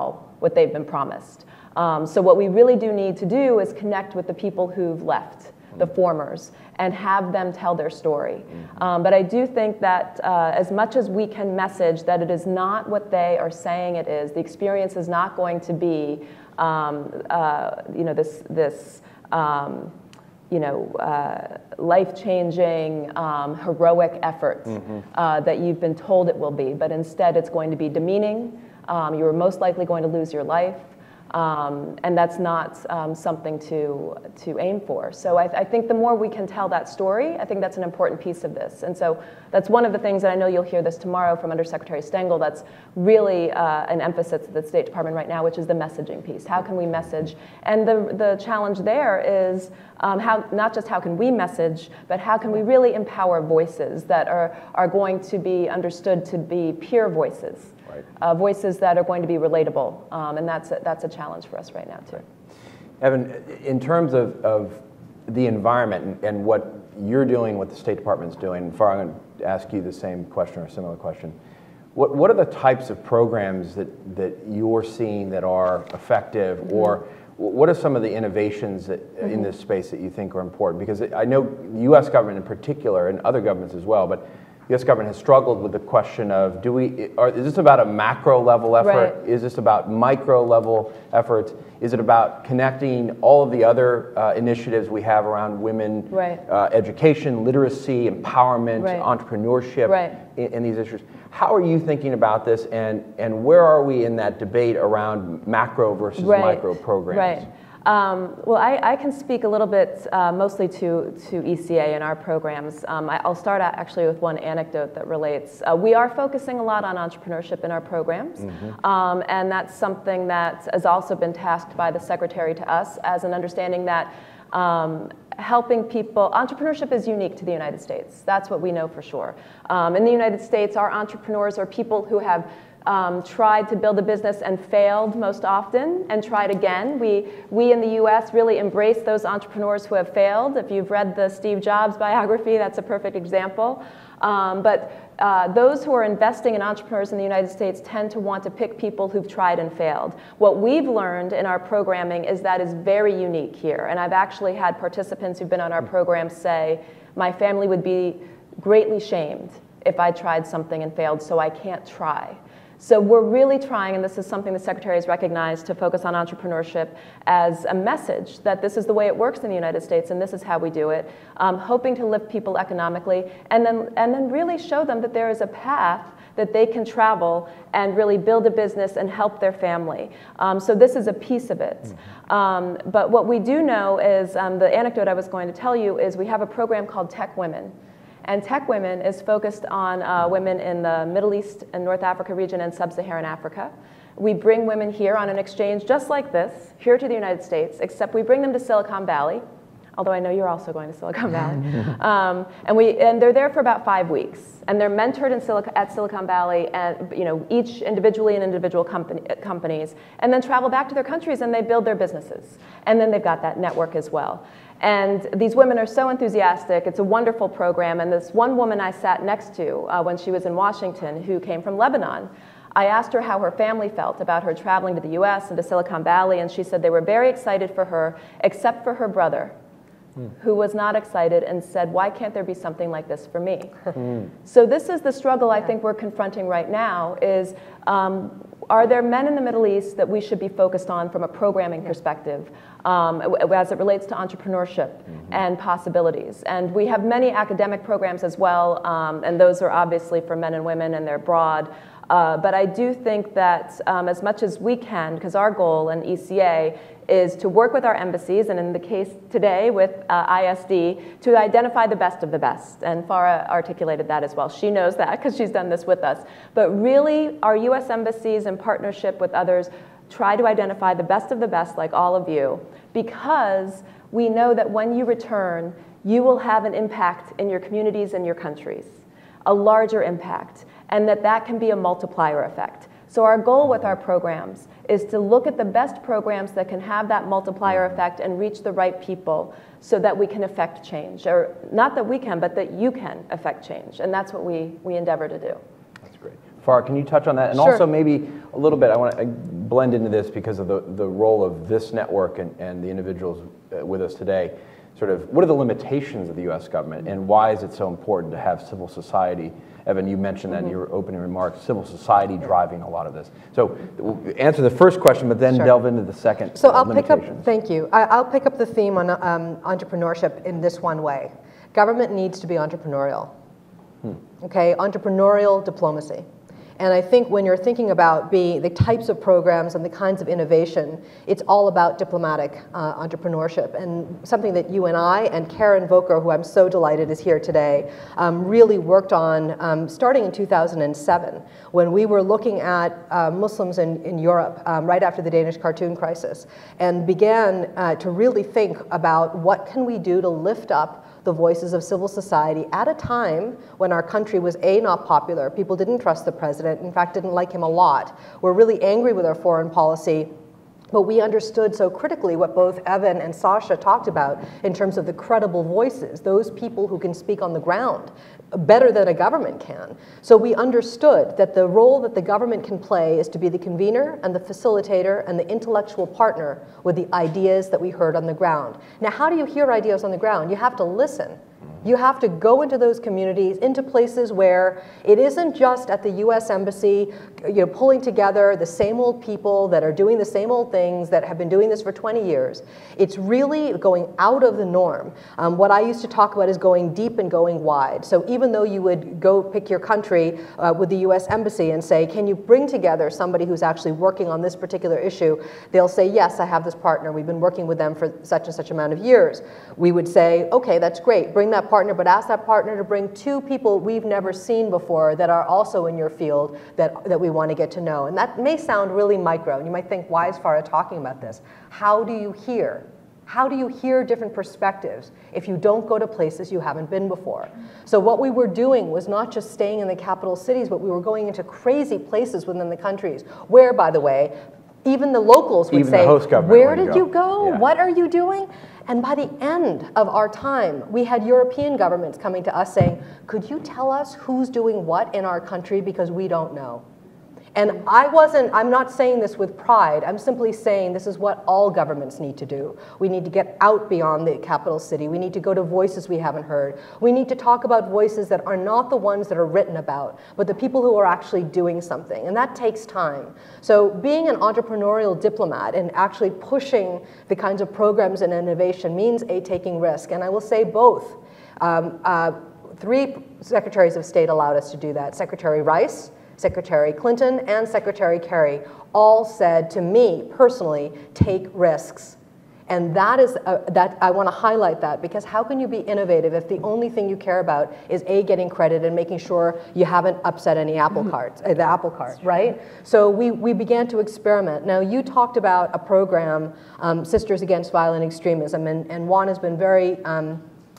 what they've been promised. Um, so what we really do need to do is connect with the people who've left, the formers, and have them tell their story. Mm-hmm. um, but I do think that uh, as much as we can message that it is not what they are saying it is, the experience is not going to be, um, uh, you know, this, this um, you know, uh, life-changing, um, heroic effort mm-hmm. uh, that you've been told it will be, but instead it's going to be demeaning. Um, you are most likely going to lose your life. Um, and that's not um, something to, to aim for. So I, I think the more we can tell that story, I think that's an important piece of this. And so that's one of the things that I know you'll hear this tomorrow from Undersecretary Stengel, that's really uh, an emphasis at the State Department right now, which is the messaging piece. How can we message? And the, the challenge there is um, how, not just how can we message, but how can we really empower voices that are, are going to be understood to be peer voices. Right. Uh, voices that are going to be relatable, um, and that's a, that's a challenge for us right now too. Evan, in terms of, of the environment and, and what you're doing, what the State Department's doing, Farah, I'm going to ask you the same question or a similar question. What, what are the types of programs that, that you're seeing that are effective, mm-hmm. or what are some of the innovations that, mm-hmm. in this space that you think are important? Because I know the U S government in particular, and other governments as well, but the U S government has struggled with the question of, do we, are, is this about a macro level effort? Right. Is this about micro level efforts? Is it about connecting all of the other uh, initiatives we have around women, right. uh, education, literacy, empowerment, right. entrepreneurship, right. in, in these issues? How are you thinking about this, and, and where are we in that debate around macro versus right. micro programs? Right. Um, well, I, I can speak a little bit uh, mostly to, to E C A and our programs. Um, I, I'll start out actually with one anecdote that relates. Uh, we are focusing a lot on entrepreneurship in our programs, mm-hmm. um, and that's something that has also been tasked by the Secretary to us as an understanding that um, helping people, entrepreneurship is unique to the United States. That's what we know for sure. Um, in the United States, our entrepreneurs are people who have Um, tried to build a business and failed most often, and tried again. We, we in the U S really embrace those entrepreneurs who have failed. If you've read the Steve Jobs biography, that's a perfect example. Um, but uh, those who are investing in entrepreneurs in the United States tend to want to pick people who've tried and failed. What we've learned in our programming is that is very unique here. And I've actually had participants who've been on our program say, my family would be greatly shamed if I tried something and failed, so I can't try. So we're really trying, and this is something the Secretary has recognized, to focus on entrepreneurship as a message that this is the way it works in the United States and this is how we do it, um, hoping to lift people economically, and then, and then really show them that there is a path that they can travel and really build a business and help their family. Um, so this is a piece of it. Mm-hmm. um, but what we do know is, um, the anecdote I was going to tell you is we have a program called Tech Women. And Tech Women is focused on uh, women in the Middle East and North Africa region and Sub-Saharan Africa. We bring women here on an exchange just like this, here to the United States, except we bring them to Silicon Valley, although I know you're also going to Silicon Valley. um, and, we, and they're there for about five weeks. And they're mentored in Silic- at Silicon Valley, and, you know, each individually in individual company, companies, and then travel back to their countries and they build their businesses. And then they've got that network as well. And these women are so enthusiastic. It's a wonderful program. And this one woman I sat next to uh, when she was in Washington, who came from Lebanon, I asked her how her family felt about her traveling to the U S and to Silicon Valley, and she said they were very excited for her, except for her brother, mm. who was not excited and said, why can't there be something like this for me? Mm. So this is the struggle I think we're confronting right now is, um, are there men in the Middle East that we should be focused on from a programming yeah. perspective um, as it relates to entrepreneurship mm-hmm. and possibilities? And we have many academic programs as well, um, and those are obviously for men and women, and they're broad. Uh, but I do think that um, as much as we can, because our goal in E C A is to work with our embassies, and in the case today with uh, I S D, to identify the best of the best. And Farah articulated that as well. She knows that because she's done this with us. But really, our U S embassies in partnership with others try to identify the best of the best, like all of you, because we know that when you return, you will have an impact in your communities and your countries, a larger impact, and that that can be a multiplier effect. So our goal with our programs is to look at the best programs that can have that multiplier effect and reach the right people so that we can affect change. Or not that we can, but that you can affect change. And that's what we, we endeavor to do. That's great. Farah, can you touch on that? And Sure. also maybe a little bit, I want to blend into this because of the, the role of this network and, and the individuals with us today. Sort of, what are the limitations of the U S government, and why is it so important to have civil society? Evan, you mentioned that mm-hmm. in your opening remarks, civil society driving a lot of this. So answer the first question, but then sure. delve into the second. So I'll pick up, thank you. I, I'll pick up the theme on um, entrepreneurship in this one way. Government needs to be entrepreneurial. Hmm. Okay, entrepreneurial diplomacy. And I think when you're thinking about being the types of programs and the kinds of innovation, it's all about diplomatic uh, entrepreneurship. And something that you and I and Karen Volker, who I'm so delighted is here today, um, really worked on um, starting in two thousand seven, when we were looking at uh, Muslims in, in Europe um, right after the Danish cartoon crisis, and began uh, to really think about what can we do to lift up the voices of civil society at a time when our country was A, not popular, people didn't trust the president, in fact didn't like him a lot, were really angry with our foreign policy, but we understood so critically what both Evan and Sasha talked about in terms of the credible voices, those people who can speak on the ground better than a government can. So we understood that the role that the government can play is to be the convener and the facilitator and the intellectual partner with the ideas that we heard on the ground. Now, how do you hear ideas on the ground? You have to listen. You have to go into those communities, into places where it isn't just at the U S Embassy, you know, pulling together the same old people that are doing the same old things that have been doing this for twenty years. It's really going out of the norm. Um, what I used to talk about is going deep and going wide. So even though you would go pick your country uh, with the U S Embassy and say, can you bring together somebody who's actually working on this particular issue? They'll say, yes, I have this partner. We've been working with them for such and such amount of years. We would say, okay, that's great. Bring that partner, but ask that partner to bring two people we've never seen before that are also in your field that, that we want to get to know. And that may sound really micro, and you might think, why is Farah talking about this? How do you hear? How do you hear different perspectives if you don't go to places you haven't been before? So what we were doing was not just staying in the capital cities, but we were going into crazy places within the countries, where, by the way, even the locals would even say, where did go. you go? Yeah. What are you doing? And by the end of our time, we had European governments coming to us saying, could you tell us who's doing what in our country, because we don't know. And I wasn't, I'm not saying this with pride, I'm simply saying this is what all governments need to do. We need to get out beyond the capital city. We need to go to voices we haven't heard. We need to talk about voices that are not the ones that are written about, but the people who are actually doing something. And that takes time. So being an entrepreneurial diplomat and actually pushing the kinds of programs and innovation means a taking risk. And I will say both. Um, uh, three secretaries of state allowed us to do that. Secretary Rice, Secretary Clinton, and Secretary Kerry all said to me personally, take risks. And that is, uh, that I want to highlight that, because how can you be innovative if the only thing you care about is A, getting credit and making sure you haven't upset any apple carts, uh, the apple cart, right? So we, we began to experiment. Now, you talked about a program, um, Sisters Against Violent Extremism, and, and Juan has been very um,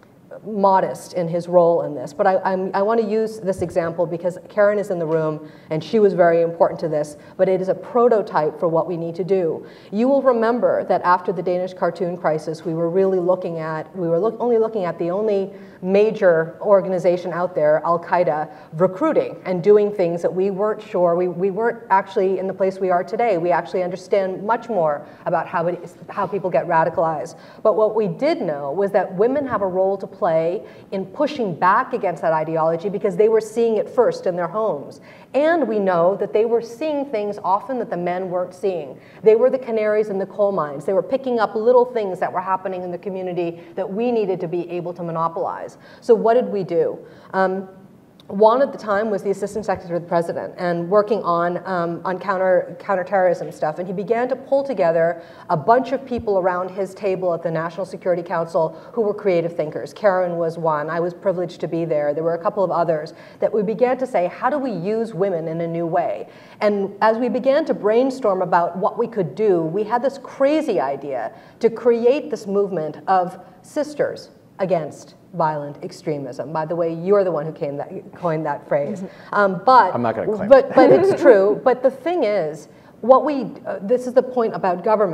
modest in his role in this, but I, I'm, I want to use this example because Karen is in the room and she was very important to this, but it is a prototype for what we need to do. You will remember that after the Danish cartoon crisis, we were really looking at, we were look, only looking at the only major organization out there, Al-Qaeda, recruiting and doing things that we weren't sure, we, we weren't actually in the place we are today. We actually understand much more about how, it is, how people get radicalized. But what we did know was that women have a role to play in pushing back against that ideology because they were seeing it first in their homes. And we know that they were seeing things often that the men weren't seeing. They were the canaries in the coal mines. They were picking up little things that were happening in the community that we needed to be able to monopolize. So what did we do? Um, Juan at the time was the Assistant Secretary of the President and working on, um, on counter, counterterrorism stuff. And he began to pull together a bunch of people around his table at the National Security Council who were creative thinkers. Karen was one. I was privileged to be there. There were a couple of others that we began to say, how do we use women in a new way? And as we began to brainstorm about what we could do, we had this crazy idea to create this movement of sisters against violent extremism. By the way, you're the one who came that, coined that phrase. Um, but, I'm not going to claim but, but it's true. But the thing is, what we, uh, this is the point about government.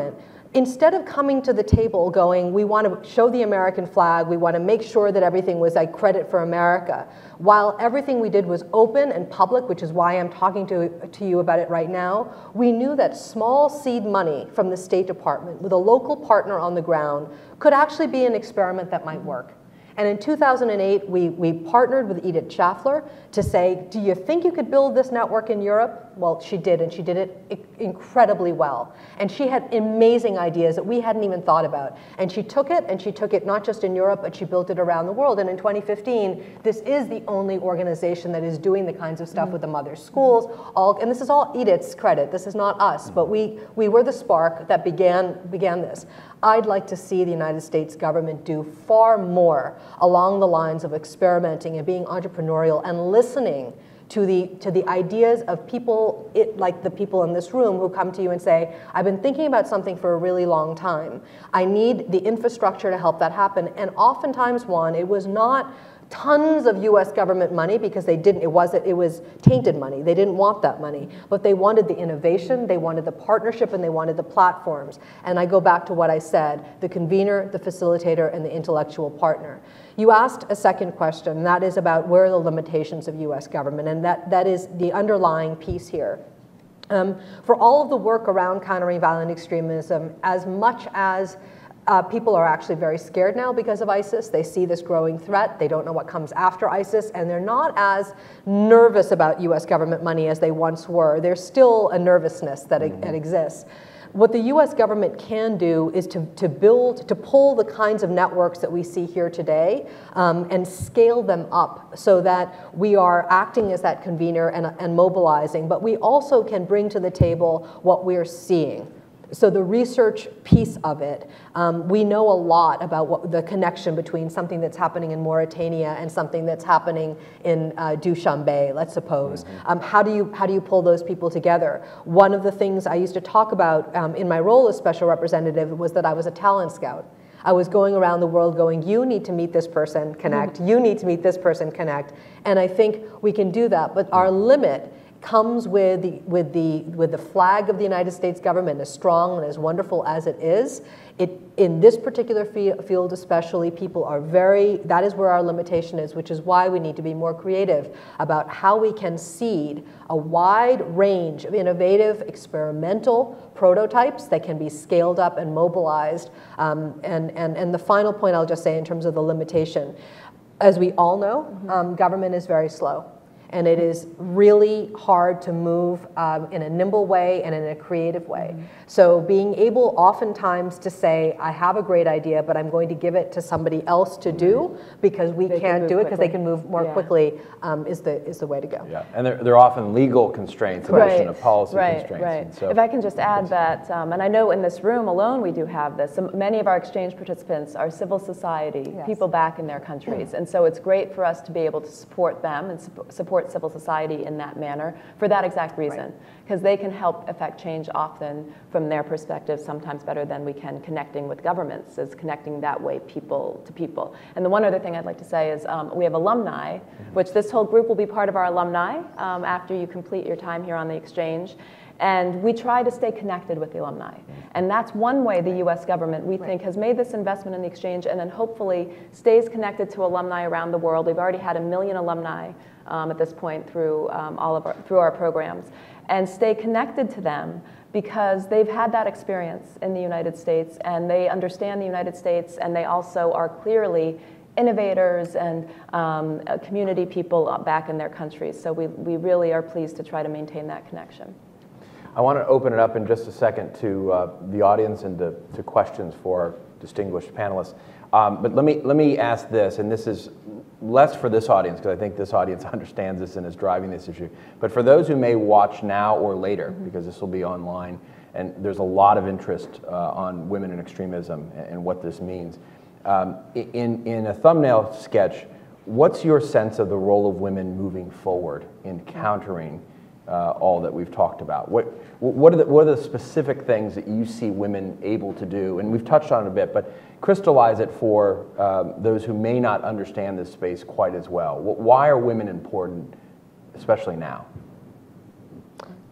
instead of coming to the table going, we want to show the American flag, we want to make sure that everything was like credit for America, while everything we did was open and public, which is why I'm talking to, to you about it right now, we knew that small seed money from the State Department with a local partner on the ground could actually be an experiment that might work. And in two thousand eight, we, we partnered with Edith Schaffler to say, do you think you could build this network in Europe? Well, she did, and she did it incredibly well. And she had amazing ideas that we hadn't even thought about. And she took it, and she took it not just in Europe, but she built it around the world. And in twenty fifteen, this is the only organization that is doing the kinds of stuff mm-hmm. with the mother schools. All, and this is all Edith's credit. This is not us, but we, we were the spark that began, began this. I'd like to see the United States government do far more along the lines of experimenting and being entrepreneurial and listening to the, to the ideas of people, it, like the people in this room who come to you and say, I've been thinking about something for a really long time. I need the infrastructure to help that happen. And oftentimes, Juan, it was not tons of U S government money because they didn't, it wasn't, it was tainted money. They didn't want that money, but they wanted the innovation, they wanted the partnership, and they wanted the platforms. And I go back to what I said, the convener, the facilitator, and the intellectual partner. You asked a second question, and that is about where are the limitations of U S government, and that, that is the underlying piece here. Um, for all of the work around countering violent extremism, as much as Uh, people are actually very scared now because of ISIS. They see this growing threat. They don't know what comes after ISIS, and they're not as nervous about U S government money as they once were. There's still a nervousness that, mm-hmm. that exists. What the U S government can do is to, to build, to pull the kinds of networks that we see here today um, and scale them up so that we are acting as that convener and, and mobilizing, but we also can bring to the table what we're seeing. So the research piece of it, um, we know a lot about what the connection between something that's happening in Mauritania and something that's happening in uh, Dushanbe, let's suppose. Mm-hmm. um, how do you how do you pull those people together? One of the things I used to talk about um, in my role as special representative was that I was a talent scout. I was going around the world going, you need to meet this person, connect. Mm-hmm. You need to meet this person, connect. And I think we can do that, but our limit comes with the, with, the, with the flag of the United States government, as strong and as wonderful as it is. It, in this particular field especially, people are very, that is where our limitation is, which is why we need to be more creative about how we can seed a wide range of innovative, experimental prototypes that can be scaled up and mobilized. Um, and, and, and the final point I'll just say in terms of the limitation, as we all know, mm-hmm. um, government is very slow. And it is really hard to move um, in a nimble way and in a creative way. Mm-hmm. So being able oftentimes to say, I have a great idea, but I'm going to give it to somebody else to do because we they can't can do it because they can move more yeah. quickly um, is the is the way to go. Yeah, and they're, they're often legal constraints, a right. notion of policy right. constraints. Right, so if I can just add that, um, and I know in this room alone we do have this, so many of our exchange participants are civil society, yes. people back in their countries, mm-hmm. and so it's great for us to be able to support them and su support civil society in that manner for that exact reason, because right. they can help affect change often from their perspective, sometimes better than we can connecting with governments, is connecting that way people to people. And the one other thing I'd like to say is um, we have alumni, mm-hmm. which this whole group will be part of our alumni um, after you complete your time here on the exchange. And we try to stay connected with the alumni. And that's one way the U S government, we right. think, has made this investment in the exchange and then hopefully stays connected to alumni around the world. We've already had a million alumni um, at this point through, um, all of our, through our programs. And stay connected to them because they've had that experience in the United States and they understand the United States and they also are clearly innovators and um, community people back in their countries. So we, we really are pleased to try to maintain that connection. I want to open it up in just a second to uh, the audience and to, to questions for our distinguished panelists. Um, but let me, let me ask this, and this is less for this audience, because I think this audience understands this and is driving this issue. But for those who may watch now or later, mm-hmm. because this will be online, and there's a lot of interest uh, on women and extremism and, and what this means. Um, in, in a thumbnail sketch, what's your sense of the role of women moving forward in countering Uh, all that we've talked about? What, what, are the, what are the specific things that you see women able to do? And we've touched on it a bit, but crystallize it for um, those who may not understand this space quite as well. Why are women important, especially now?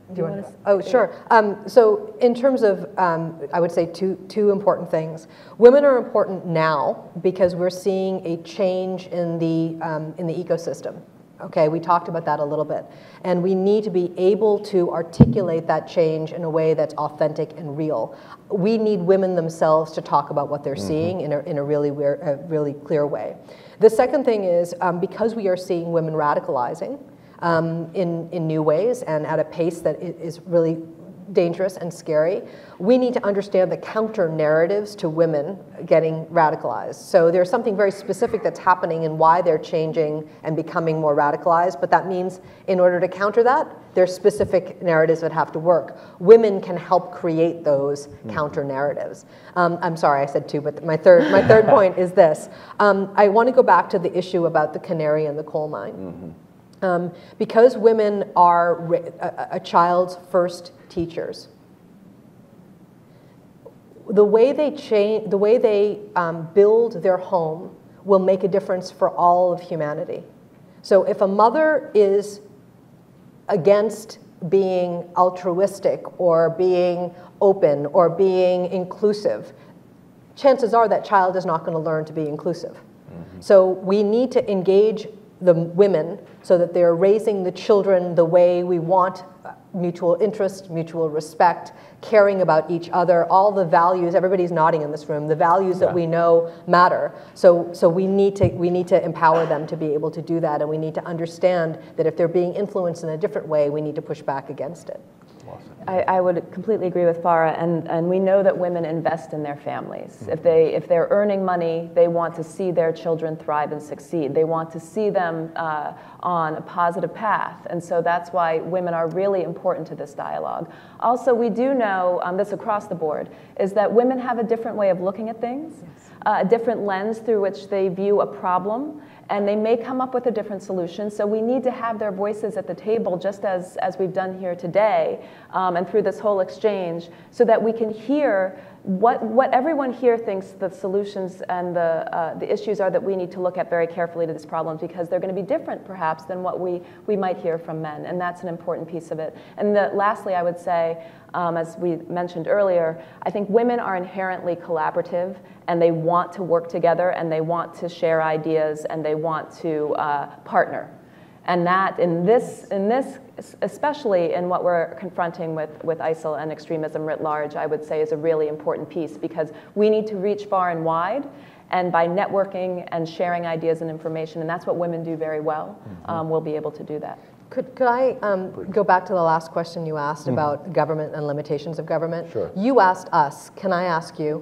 Do you want to? Oh, sure. Um, so in terms of, um, I would say two, two important things. Women are important now because we're seeing a change in the, um, in the ecosystem. Okay, we talked about that a little bit. And we need to be able to articulate that change in a way that's authentic and real. We need women themselves to talk about what they're mm-hmm. seeing in a, in a, really, a really clear way. The second thing is, um, because we are seeing women radicalizing um, in, in new ways and at a pace that is really dangerous and scary, we need to understand the counter narratives to women getting radicalized. So there's something very specific that's happening in why they're changing and becoming more radicalized, but that means in order to counter that, there's specific narratives that have to work. Women can help create those mm-hmm. counter narratives. Um, I'm sorry, I said two, but my third, my third point is this. Um, I want to go back to the issue about the canary in the coal mine. Mm-hmm. um, because women are a, a child's first teachers. The way they change, the way they um, build their home will make a difference for all of humanity. So if a mother is against being altruistic or being open or being inclusive, chances are that child is not going to learn to be inclusive. Mm-hmm. So we need to engage the women so that they're raising the children the way we want: mutual interest, mutual respect, caring about each other, all the values. Everybody's nodding in this room. The values yeah. that we know matter. So, so we need to we need to empower them to be able to do that, and we need to understand that if they're being influenced in a different way, we need to push back against it. I, I would completely agree with Farah, and, and we know that women invest in their families. Mm-hmm. If they if they're earning money, they want to see their children thrive and succeed. They want to see them uh, on a positive path, and so that's why women are really important to this dialogue. Also, we do know um, this across the board is that women have a different way of looking at things, yes. uh, a different lens through which they view a problem. And they may come up with a different solution. So we need to have their voices at the table, just as, as we've done here today, um, and through this whole exchange, so that we can hear what, what everyone here thinks the solutions and the, uh, the issues are that we need to look at very carefully to this problem, because they're going to be different, perhaps, than what we, we might hear from men. And that's an important piece of it. And the, lastly, I would say, um, as we mentioned earlier, I think women are inherently collaborative, and they want to work together, and they want to share ideas, and they want to uh, partner. And that, in this, in this, especially in what we're confronting with, with ISIL and extremism writ large, I would say is a really important piece, because we need to reach far and wide, and by networking and sharing ideas and information, and that's what women do very well, mm-hmm. um, we'll be able to do that. Could, could I um, go back to the last question you asked mm-hmm. about government and limitations of government? Sure. You asked us. Can I ask you?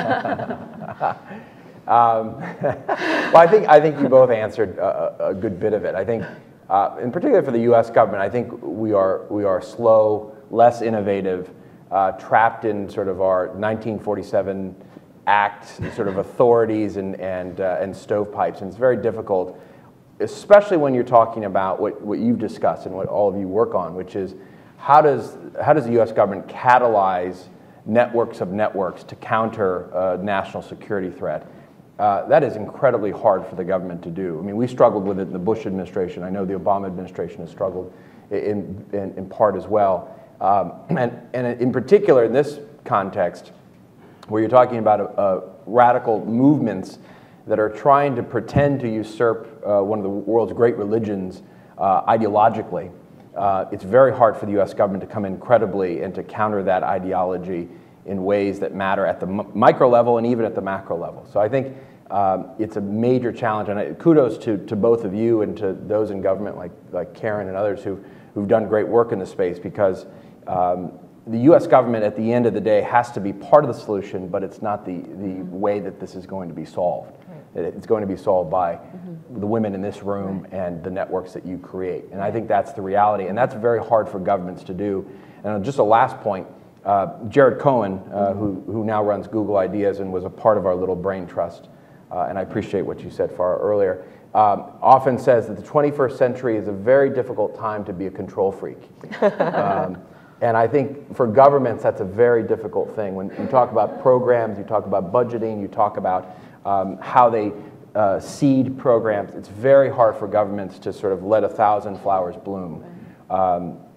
um, well, I think I think you both answered a, a good bit of it. I think, uh, in particular for the U S government, I think we are we are slow, less innovative, uh, trapped in sort of our nineteen forty-seven Act sort of authorities and and uh, and stovepipes, and it's very difficult, especially when you're talking about what, what you've discussed and what all of you work on, which is how does how does the U S government catalyze networks of networks to counter a national security threat? Uh, that is incredibly hard for the government to do. I mean, we struggled with it in the Bush administration. I know the Obama administration has struggled in, in, in part as well. Um, and, and in particular, in this context, where you're talking about a, a radical movements that are trying to pretend to usurp uh, one of the world's great religions uh, ideologically, uh, it's very hard for the U S government to come in credibly and to counter that ideology in ways that matter at the m micro level and even at the macro level. So I think um, it's a major challenge, and I, kudos to, to both of you and to those in government like, like Karen and others who, who've done great work in this space, because um, the U S government at the end of the day has to be part of the solution, but it's not the, the way that this is going to be solved. It's going to be solved by mm-hmm. the women in this room right. and the networks that you create. And I think that's the reality, and that's very hard for governments to do. And just a last point, uh, Jared Cohen, uh, mm-hmm. who, who now runs Google Ideas and was a part of our little brain trust, uh, and I appreciate what you said, Farah, earlier, um, often says that the twenty-first century is a very difficult time to be a control freak. um, And I think for governments, that's a very difficult thing. When you talk about programs, you talk about budgeting, you talk about um, how they uh, seed programs, it's very hard for governments to sort of let a thousand flowers bloom. Um,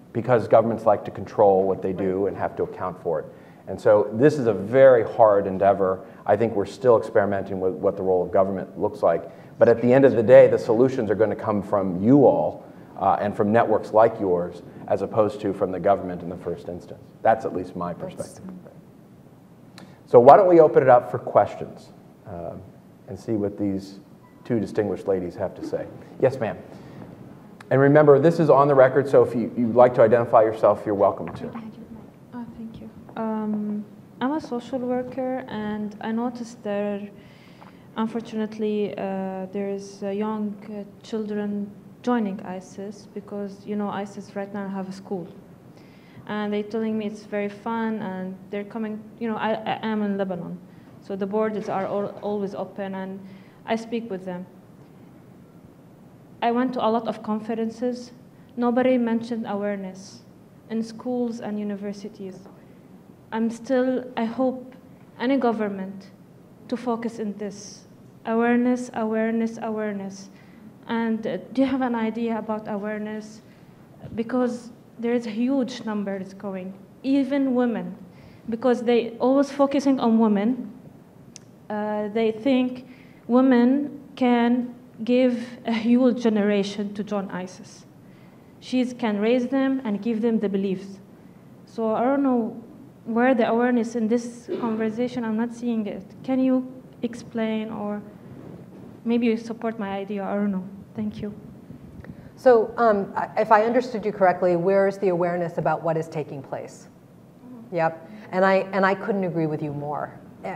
because governments like to control what they do and have to account for it. And so this is a very hard endeavor. I think we're still experimenting with what the role of government looks like. But at the end of the day, the solutions are going to come from you all uh, and from networks like yours, as opposed to from the government in the first instance. That's at least my perspective. So why don't we open it up for questions uh, and see what these two distinguished ladies have to say. Yes, ma'am. And remember, this is on the record, so if you, you'd like to identify yourself, you're welcome to. Oh, thank you. Um, I'm a social worker, and I noticed there, unfortunately, uh, there's uh, young uh, children joining ISIS because, you know, ISIS right now have a school. And they're telling me it's very fun, and they're coming, you know, I, I am in Lebanon. So the borders are all, always open, and I speak with them. I went to a lot of conferences. Nobody mentioned awareness in schools and universities. I'm still, I hope, any government to focus in this. Awareness, awareness, awareness. And uh, do you have an idea about awareness? Because there is a huge number that's going, even women, because they always focusing on women. Uh, they think women can give a huge generation to join ISIS. She can raise them and give them the beliefs. So I don't know where the awareness in this conversation, I'm not seeing it. Can you explain, or maybe you support my idea, I don't know. Thank you. So um, if I understood you correctly, where is the awareness about what is taking place? Mm-hmm. Yep, and I, and I couldn't agree with you more.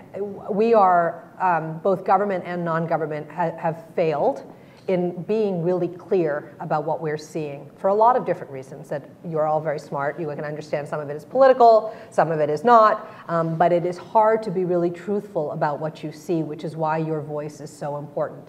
We are, um, both government and non-government ha have failed in being really clear about what we're seeing for a lot of different reasons. That you're all very smart, you can understand some of it is political, some of it is not, um, but it is hard to be really truthful about what you see, which is why your voice is so important.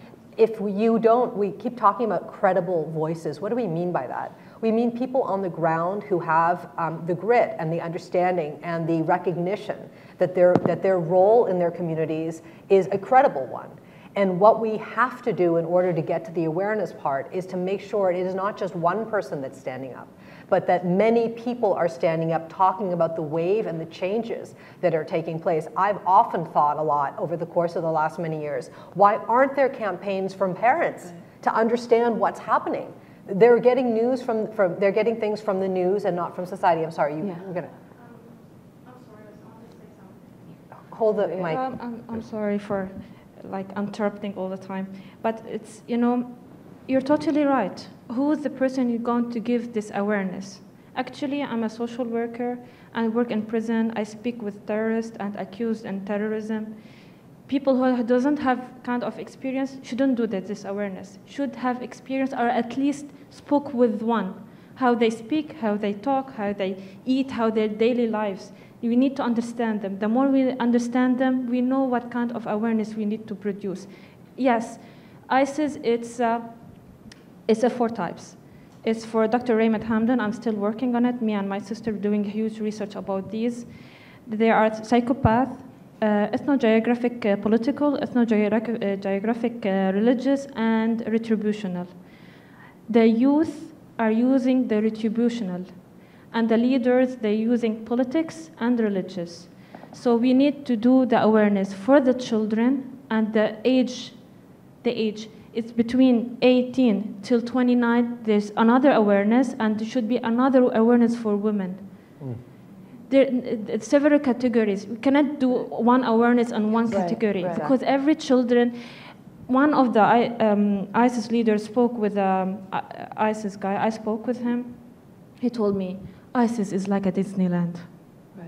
If you don't, we keep talking about credible voices. What do we mean by that? We mean people on the ground who have um, the grit and the understanding and the recognition that their, that their role in their communities is a credible one. And what we have to do in order to get to the awareness part is to make sure it is not just one person that's standing up, but that many people are standing up talking about the wave and the changes that are taking place. I've often thought a lot over the course of the last many years, why aren't there campaigns from parents to understand what's happening? They're getting news from, from they're getting things from the news and not from society. I'm sorry, you, yeah. you're gonna. Um, I'm sorry, I want to say something. Hold the mic. Um, I'm, I'm sorry for like interrupting all the time, but it's, you know, you're totally right. Who is the person you're going to give this awareness? Actually, I'm a social worker. I work in prison. I speak with terrorists and accused in terrorism. People who doesn't have kind of experience shouldn't do that, this awareness. Should have experience, or at least spoke with one. How they speak, how they talk, how they eat, how their daily lives. We need to understand them. The more we understand them, we know what kind of awareness we need to produce. Yes, ISIS, it's, uh, it's a four types. It's for Doctor Raymond Hamdan. I'm still working on it. Me and my sister are doing huge research about these. They are psychopath, uh, ethno-geographic uh, political, ethno-geographic uh, religious, and retributional. The youth are using the retributional, and the leaders, they're using politics and religious. So we need to do the awareness for the children, and the age, the age, it's between eighteen till twenty-nine, there's another awareness, and there should be another awareness for women. Mm. There are several categories. We cannot do one awareness on one right, category, right. Because every children, one of the um, ISIS leaders spoke with um, ISIS guy, I spoke with him, he told me, ISIS is like a Disneyland. Right.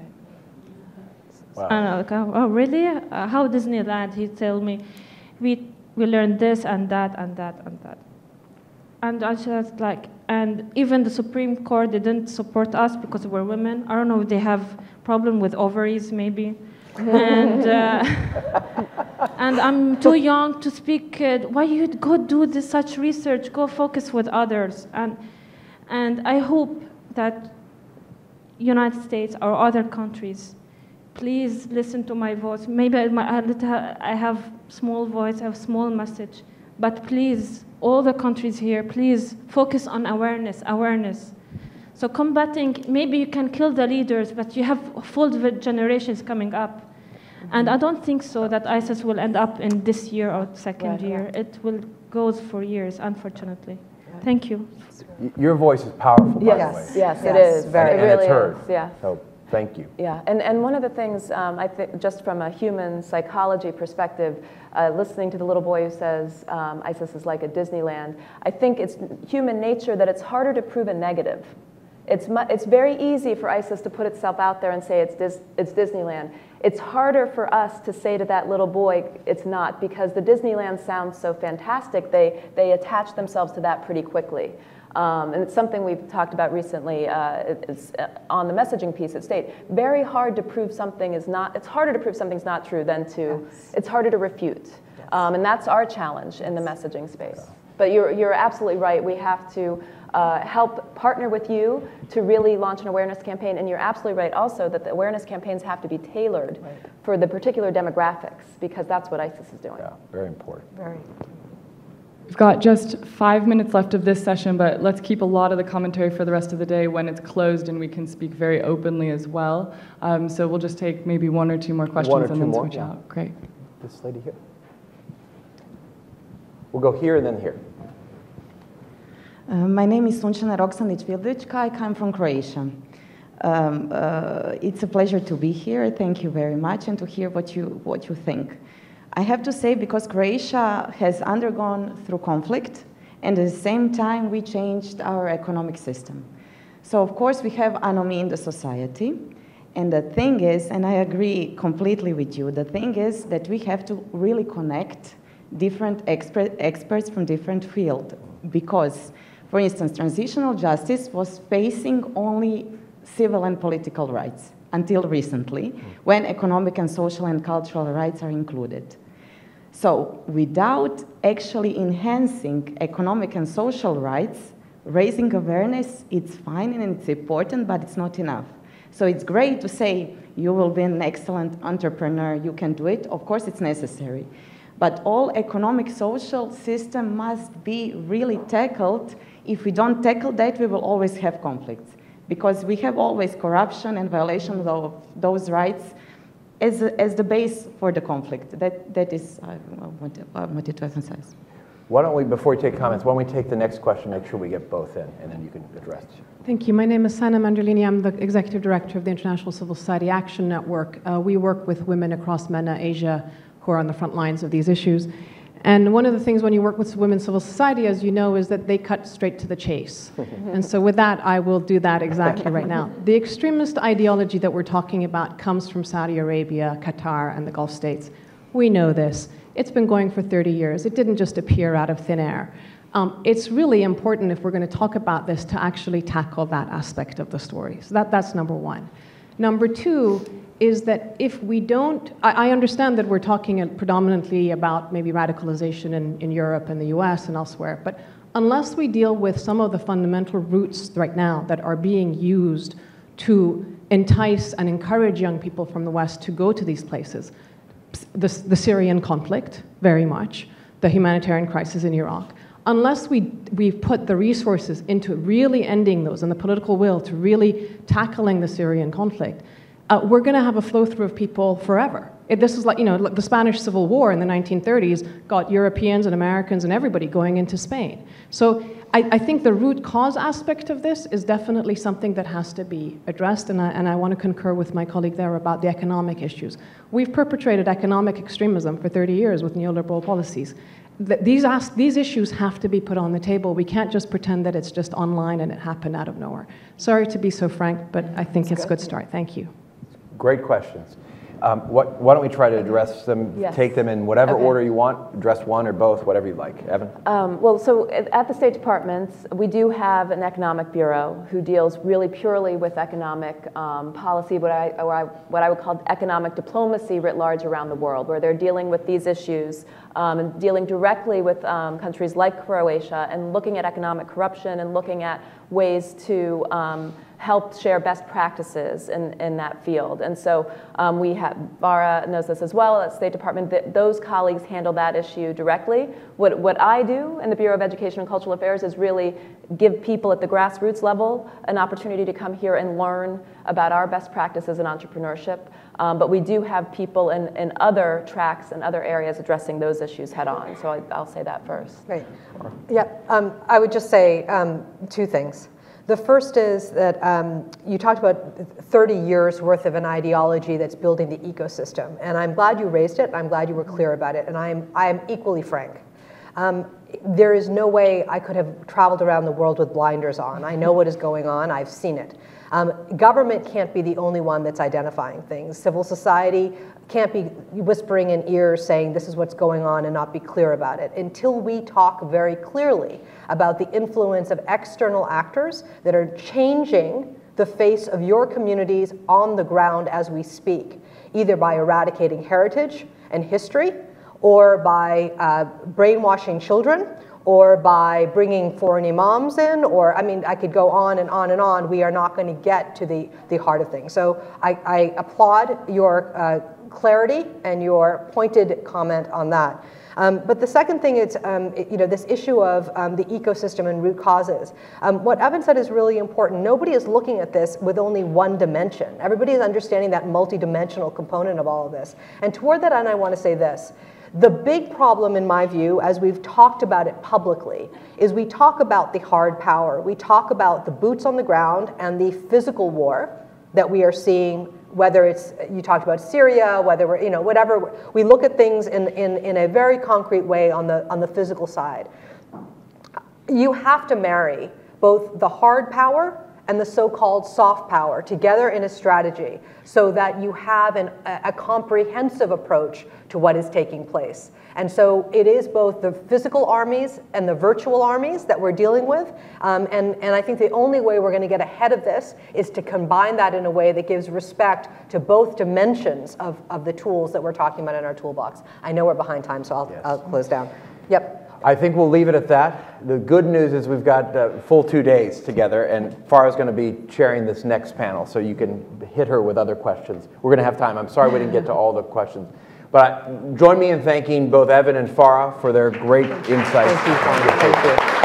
Wow. And I was like, oh, really? Uh, how Disneyland? He told me, we we learned this and that and that and that. And I was like, and even the Supreme Court didn't support us because we're women. I don't know if they have problem with ovaries, maybe. and uh, and I'm too young to speak. Uh, why you go do this such research? Go focus with others. And and I hope that United States or other countries, please listen to my voice. Maybe I have small voice, I have small message, but please, all the countries here, please focus on awareness, awareness, So combating, maybe you can kill the leaders, but you have full generations coming up. And I don't think so that ISIS will end up in this year or second Right, year. yeah. It will go for years, unfortunately. Thank you. Y- Your voice is powerful, by the way. Yes, yes, it Yes, is. very. It And really it's heard. is. Yeah. So thank you. Yeah, and, and one of the things, um, I think, just from a human psychology perspective, uh, listening to the little boy who says um, ISIS is like a Disneyland, I think it's human nature that it's harder to prove a negative. It's, mu it's very easy for ISIS to put itself out there and say it's, Dis it's Disneyland. It's harder for us to say to that little boy it's not, because the Disneyland sounds so fantastic, they, they attach themselves to that pretty quickly. Um, and it's something we've talked about recently uh, it's, uh, on the messaging piece at State. Very hard to prove something is not, it's harder to prove something's not true than to, yes. It's harder to refute. Yes. Um, and that's our challenge in the messaging space. But you're, you're absolutely right, we have to uh, help partner with you to really launch an awareness campaign. And you're absolutely right also that the awareness campaigns have to be tailored right. for the particular demographics, because that's what ISIS is doing. Yeah, very important. Very. We've got just five minutes left of this session, but let's keep a lot of the commentary for the rest of the day when it's closed and we can speak very openly as well. Um, so we'll just take maybe one or two more questions One or and two then more, switch yeah. out. Great. This lady here. We'll go here and then here. Uh, my name is Sunčana Roksanić-Vildička. I come from Croatia. Um, uh, it's a pleasure to be here. Thank you very much, and to hear what you, what you think. I have to say, because Croatia has undergone through conflict, and at the same time we changed our economic system. So of course we have anomie in the society, and the thing is, and I agree completely with you, the thing is that we have to really connect different expert, experts from different fields, because, for instance, transitional justice was facing only civil and political rights until recently, when economic and social and cultural rights are included. So without actually enhancing economic and social rights, raising awareness, it's fine and it's important, but it's not enough. So it's great to say you will be an excellent entrepreneur, you can do it. Of course, it's necessary. But all economic social system must be really tackled. If we don't tackle that, we will always have conflicts, because we have always corruption and violations of those rights as, as the base for the conflict. That, that is, I wanted, I wanted to emphasize. Why don't we, before we take comments, why don't we take the next question, make sure we get both in, and then you can address. Thank you. My name is Sana Mandolini. I'm the Executive Director of the International Civil Society Action Network. Uh, we work with women across MENA, Asia, who are on the front lines of these issues. And one of the things when you work with women's civil society, as you know, is that they cut straight to the chase. And so with that, I will do that exactly right now. The extremist ideology that we're talking about comes from Saudi Arabia, Qatar, and the Gulf states. We know this. It's been going for thirty years. It didn't just appear out of thin air. Um, it's really important, if we're going to talk about this, to actually tackle that aspect of the story. So that, that's number one. Number two is that if we don't, I, I understand that we're talking predominantly about maybe radicalization in, in Europe and the U S and elsewhere, but unless we deal with some of the fundamental roots right now that are being used to entice and encourage young people from the West to go to these places, the, the Syrian conflict, very much, the humanitarian crisis in Iraq, unless we, we've put the resources into really ending those and the political will to really tackling the Syrian conflict, uh, we're going to have a flow-through of people forever. It, this is like, you know, the Spanish Civil War in the nineteen thirties got Europeans and Americans and everybody going into Spain. So I, I think the root cause aspect of this is definitely something that has to be addressed, and I, and I want to concur with my colleague there about the economic issues. We've perpetrated economic extremism for thirty years with neoliberal policies. These, these issues have to be put on the table. We can't just pretend that it's just online and it happened out of nowhere. Sorry to be so frank, but I think it's a good start. Thank you. Great questions. Um, what, why don't we try to address them, yes. take them in whatever Okay. order you want, address one or both, whatever you like. Evan? Um, well, so at, at the State Department, we do have an economic bureau who deals really purely with economic um, policy, what I, what, I, what I would call economic diplomacy writ large around the world, where they're dealing with these issues um, and dealing directly with um, countries like Croatia and looking at economic corruption and looking at ways to um, help share best practices in, in that field. And so um, we have, Farah knows this as well, at State Department, that those colleagues handle that issue directly. What, what I do in the Bureau of Education and Cultural Affairs is really give people at the grassroots level an opportunity to come here and learn about our best practices in entrepreneurship. Um, but we do have people in, in other tracks and other areas addressing those issues head on. So I, I'll say that first. Right. Yeah, um, I would just say um, two things. The first is that um, you talked about thirty years worth of an ideology that's building the ecosystem. And I'm glad you raised it. I'm glad you were clear about it. And I'm, I'm equally frank. Um, there is no way I could have traveled around the world with blinders on. I know what is going on. I've seen it. Um, government can't be the only one that's identifying things. Civil society can't be whispering in ears saying this is what's going on and not be clear about it. Until we talk very clearly about the influence of external actors that are changing the face of your communities on the ground as we speak, either by eradicating heritage and history, or by uh, brainwashing children, or by bringing foreign imams in, or, I mean, I could go on and on and on. We are not going to get to the, the heart of things. So I, I applaud your uh, clarity and your pointed comment on that. Um, but the second thing is, um, it, you know, this issue of um, the ecosystem and root causes. Um, what Evan said is really important. Nobody is looking at this with only one dimension. Everybody is understanding that multidimensional component of all of this. And toward that end, I want to say this. The big problem, in my view, as we've talked about it publicly, is we talk about the hard power. We talk about the boots on the ground and the physical war that we are seeing, whether it's, you talked about Syria, whether we're, you know, whatever. We look at things in, in, in a very concrete way on the, on the physical side. You have to marry both the hard power and the so-called soft power together in a strategy so that you have an, a, a comprehensive approach to what is taking place. And so it is both the physical armies and the virtual armies that we're dealing with. Um, and, and I think the only way we're going to get ahead of this is to combine that in a way that gives respect to both dimensions of, of the tools that we're talking about in our toolbox. I know we're behind time, so I'll, yes. I'll close down. Yep. I think we'll leave it at that. The good news is we've got a full two days together, and Farah's going to be chairing this next panel, so you can hit her with other questions. We're going to have time. I'm sorry we didn't get to all the questions. But join me in thanking both Evan and Farah for their great insights. Thank you, Farah. Thank you.